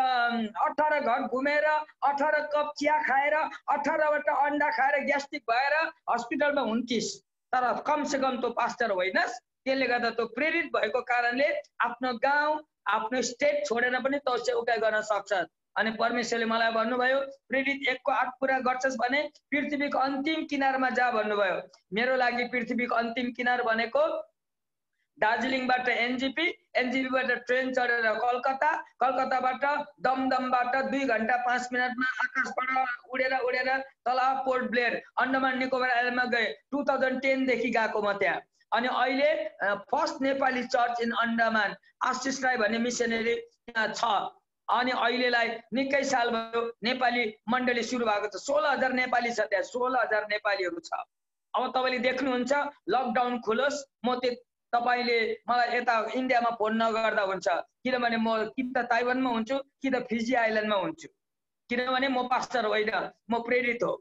18 घर घुमेर 18 कप चिया खाएर 18वटा अन्डा खाएर ग्यास्ट्रिक भएर हस्पिटलमा हुन्थिस्, तर कमसे कम तँ पास्टर होइनस्। त्यसले गर्दा तँ प्रेरित भएको कारणले आफ्नो गाउँ आफ्नो स्टेट छोडेर पनि तँ सेवकाई गर्न सक्छस्। अनि परमेश्वरले मलाई भन्नुभयो, प्रेरित 1को 8 पुरा गर्छस् भने पृथ्वीको अन्तिम किनारमा जा भन्नुभयो। मेरो लागि पृथ्वीको अन्तिम किनार भनेको दार्जिलिङबाट एनजेपी, एनजेपीबाट ट्रेन चढेर कलकत्ता, कलकत्ताबाट दमदमबाट 2 घण्टा 5 मिनटमा आकाशबाट उडेर उडेर तल पोर्ट ब्लेयर अन्डमान निकोबार आइल्यान्डमा गए। 2010 देखि गएको म त्यहाँ। अनि अहिले first Nepali church in Andaman Ashish Rai भन्ने मिसनरी त्यहाँ छ। अनि अहिलेलाई निकै साल भयो नेपाली मण्डली सुरु भएको छ। 16,000 नेपाली छ त्यहाँ, 16,000 नेपालीहरू छ। अब तपाईले देख्नुहुन्छ लकडाउन खुलोस्, म तपाईले मलाई यता इन्डियामा फोन नगर्दा हुन्छ, किनभने म कि त ताइवानमा हुन्छु कि त फिजी आइल्यान्डमा हुन्छु, किनभने म पास्टर होइन, म प्रेरित हो।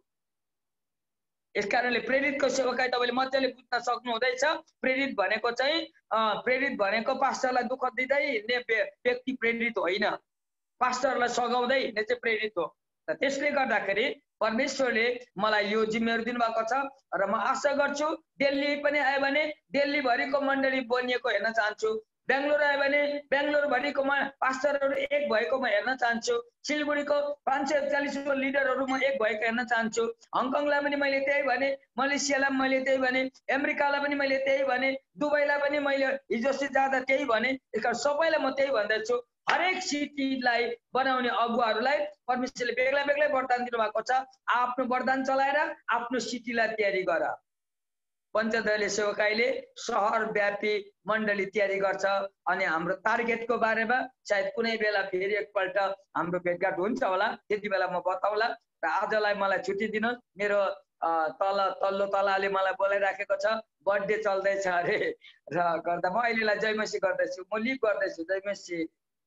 यसकारणले प्रेरितको सेवकाई तपाईले मजाले बुझ्न सक्नु हुँदैछ। प्रेरित भनेको चाहिँ प्रेरित भनेको पास्टरलाई दुःख दिँदै हिँड्ने व्यक्ति प्रेरित होइन, पास्टरलाई सघाउँदै हिँड्ने चाहिँ प्रेरित हो। त्यसले गर्दाखेरि परमेश्वरले मलाई यो जिम्मेवारी दिनुभएको छ र म आशा गर्छु दिल्ली पनि आयो भने दिल्ली भरिको मण्डली बनिएको हेर्न चाहन्छु, बेंगलोर आयो भने बेंगलोर भरिको पास्टरहरू एक भएको म हेर्न चाहन्छु, सिलगढीको 541 लिडरहरू म एक भएको हेर्न चाहन्छु, हङकङलाई पनि मैले त्यही भने, मलेसियालाई पनि मैले त्यही भने, अमेरिकालाई पनि मैले त्यही भने, दुबईलाई पनि मैले हिजोसि जाँदा त्यही भने। यसकारण सबैलाई म त्यही भन्दैछु, हरेक सिटीलाई बनाउने अगुवाहरूलाई परमेश्वरले बेग्ला बेग्लै वरदान दिनुभएको छ। आफ्नो वरदान चलाएर आफ्नो सिटीलाई तयारी गर। पञ्चदलीय सेवकाईले शहर व्यापी मण्डली तयारी गर्छ। अनि हाम्रो टार्गेटको बारेमा सायद कुनै बेला फेरि एकपल्ट हाम्रो भेटघाट हुन्छ होला, त्यति बेला म बताउला। र आजलाई मलाई छुट्टी दिनुहोस्, मेरो तल्लो तलाले मलाई बोलाइराखेको छ, बर्थडे चल्दैछ अरे र गर्दा म अहिलेलाई जयमसी गर्दैछु, म लिभ गर्दैछु। जयमसी।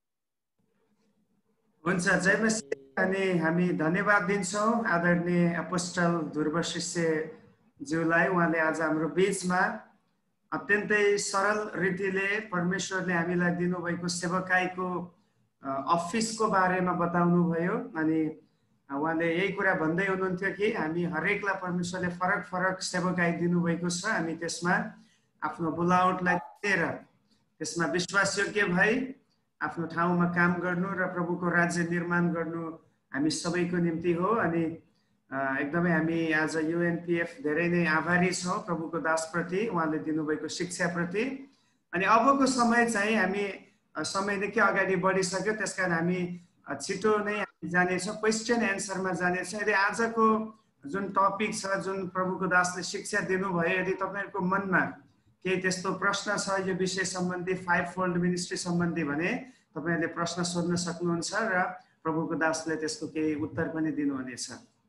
हुन्छ, जयमसी। अनि हामी धन्यवाद दिन्छौँ आदरणीय अपोस्टल ध्रुव शिष्य ज्यूलाई। उहाँले आज हाम्रो बीचमा अत्यन्तै सरल रीतिले परमेश्वरले हामीलाई दिनुभएको सेवकाईको अफिसको बारेमा बताउनु भयो। अनि उहाँले यही कुरा भन्दै हुनुहुन्थ्यो कि हामी हरेकलाई परमेश्वरले फरक फरक सेवकाई दिनुभएको छ। हामी त्यसमा आफ्नो बुलावटलाई दिएर त्यसमा विश्वासयोग्य भई आफ्नो ठाउँमा काम गर्नु र प्रभुको राज्य निर्माण गर्नु हामी सबैको निम्ति हो। अनि एकदमै हामी आज यूएनपीएफ धेरै नै आभारी छौँ प्रभुको दासप्रति, उहाँले दिनुभएको शिक्षाप्रति। अनि अबको समय चाहिँ हामी समय निकै अगाडि बढिसक्यो, त्यसकारण हामी छिटो नै जानेछौँ, क्वेसन एन्सरमा जानेछौँ। यदि आजको जुन टपिक छ, जुन प्रभुको दासले शिक्षा दिनुभयो, यदि तपाईँहरूको मनमा केही त्यस्तो प्रश्न छ यो विषय सम्बन्धी, 5 फोल्ड मिनिस्ट्री सम्बन्धी भने तपाईँहरूले प्रश्न सोध्न सक्नुहुन्छ र प्रभुको दासले त्यसको केही उत्तर पनि दिनुहुनेछ।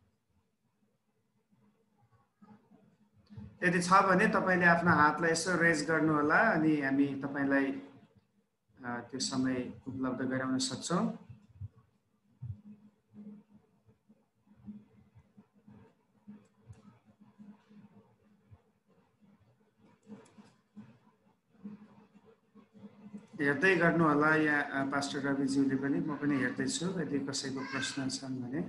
यदि छ भने तपाईँले आफ्नो हातलाई यसो रेज गर्नु होला, अनि हामी तपाईँलाई त्यो समय उपलब्ध गराउन सक्छौँ। हेर्दै गर्नु होला यहाँ पास्टर रविज्यूले पनि, म पनि हेर्दैछु। यदि कसैको प्रश्न छन् भने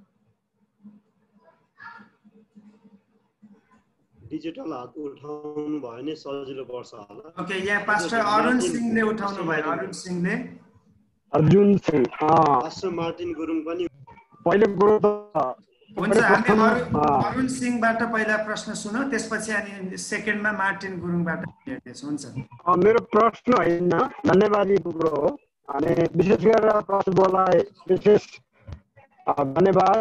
डिजिटल हात उठाउनु भयो भने सजिलो पर्छ होला। ओके, यहाँ पास्टर अरुण सिंहले उठाउनु भयो। अरुण सिंहले, अर्जुन सिंह, पास्टर मार्टिन गुरुङ पनि पहिले कुरो त हुन्छ। हामी अरुण सिंहबाट पहिला प्रश्न सुनौ, त्यसपछि अनि सेकेन्डमा मार्टिन गुरुङबाट हेर्नेछौँ। हुन्छ, मेरो प्रश्न होइन, धन्यवादी कुरो हो। अनि विशेष गरेर प्रभुलाई विशेष धन्यवाद,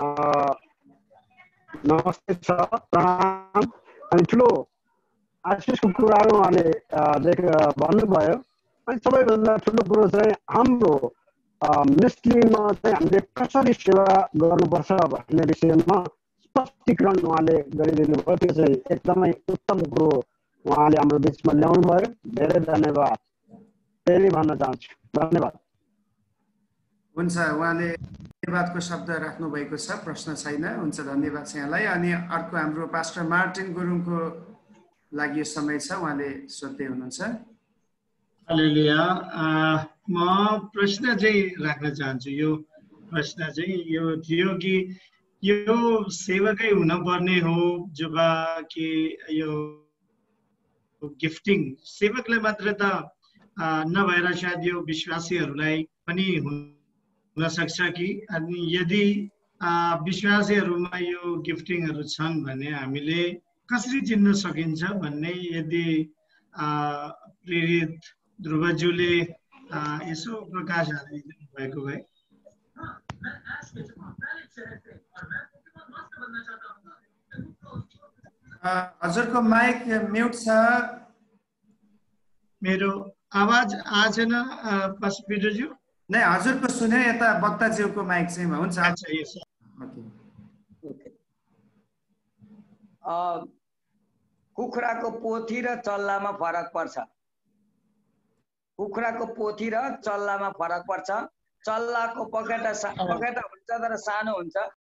नमस्ते छ, प्रणाम। अनि ठुलो आशिषको कुराहरू उहाँले भन्नुभयो। अनि सबैभन्दा ठुलो कुरो चाहिँ हाम्रो मिनिस्ट्रीमा चाहिँ हामीले कसरी सेवा गर्नुपर्छ भन्ने विषयमा स्पष्टीकरण उहाँले गरिदिनु भयो। त्यो चाहिँ एकदमै उत्तम कुरो उहाँले हाम्रो बिचमा ल्याउनु भयो। धेरै धन्यवाद फेरि भन्न चाहन्छु। धन्यवाद। हुन्छ, उहाँले धन्यवादको शब्द राख्नु भएको छ, प्रश्न छैन। हुन्छ, धन्यवाद छ यहाँलाई। अनि अर्को हाम्रो पास्टर मार्टिन गुरुङको लागि समय छ, उहाँले सोध्दै हुनुहुन्छ। हालेलुया। म प्रश्न चाहिँ राख्न चाहन्छु। यो प्रश्न चाहिँ यो थियो कि यो सेवकै हुनुपर्ने हो जब कि यो गिफ्टिङ सेवकलाई मात्र त नभएर सायद यो विश्वासीहरूलाई पनि हुन सक्छ कि, अनि यदि विश्वासीहरूमा यो गिफ्टिङहरू छन् भने हामीले कसरी चिन्न सकिन्छ भन्ने यदि प्रेरित ध्रुवज्यूले यसो प्रकाश हालिदिनु भएको भए। हजुरको माइक म्युट छ। मेरो आवाज आएन पीटरज्यू? नै हजुरको सुने, यता वक्ताज्यूको माइक चाहिँ हुन्छ। अच्छा यस। कुखुराको पोथी र चल्लामा फरक पर्छ। कुखुराको पोथी र चल्लामा फरक पर्छ। चल्लाको पखेटा हुन्छ तर सानो हुन्छ,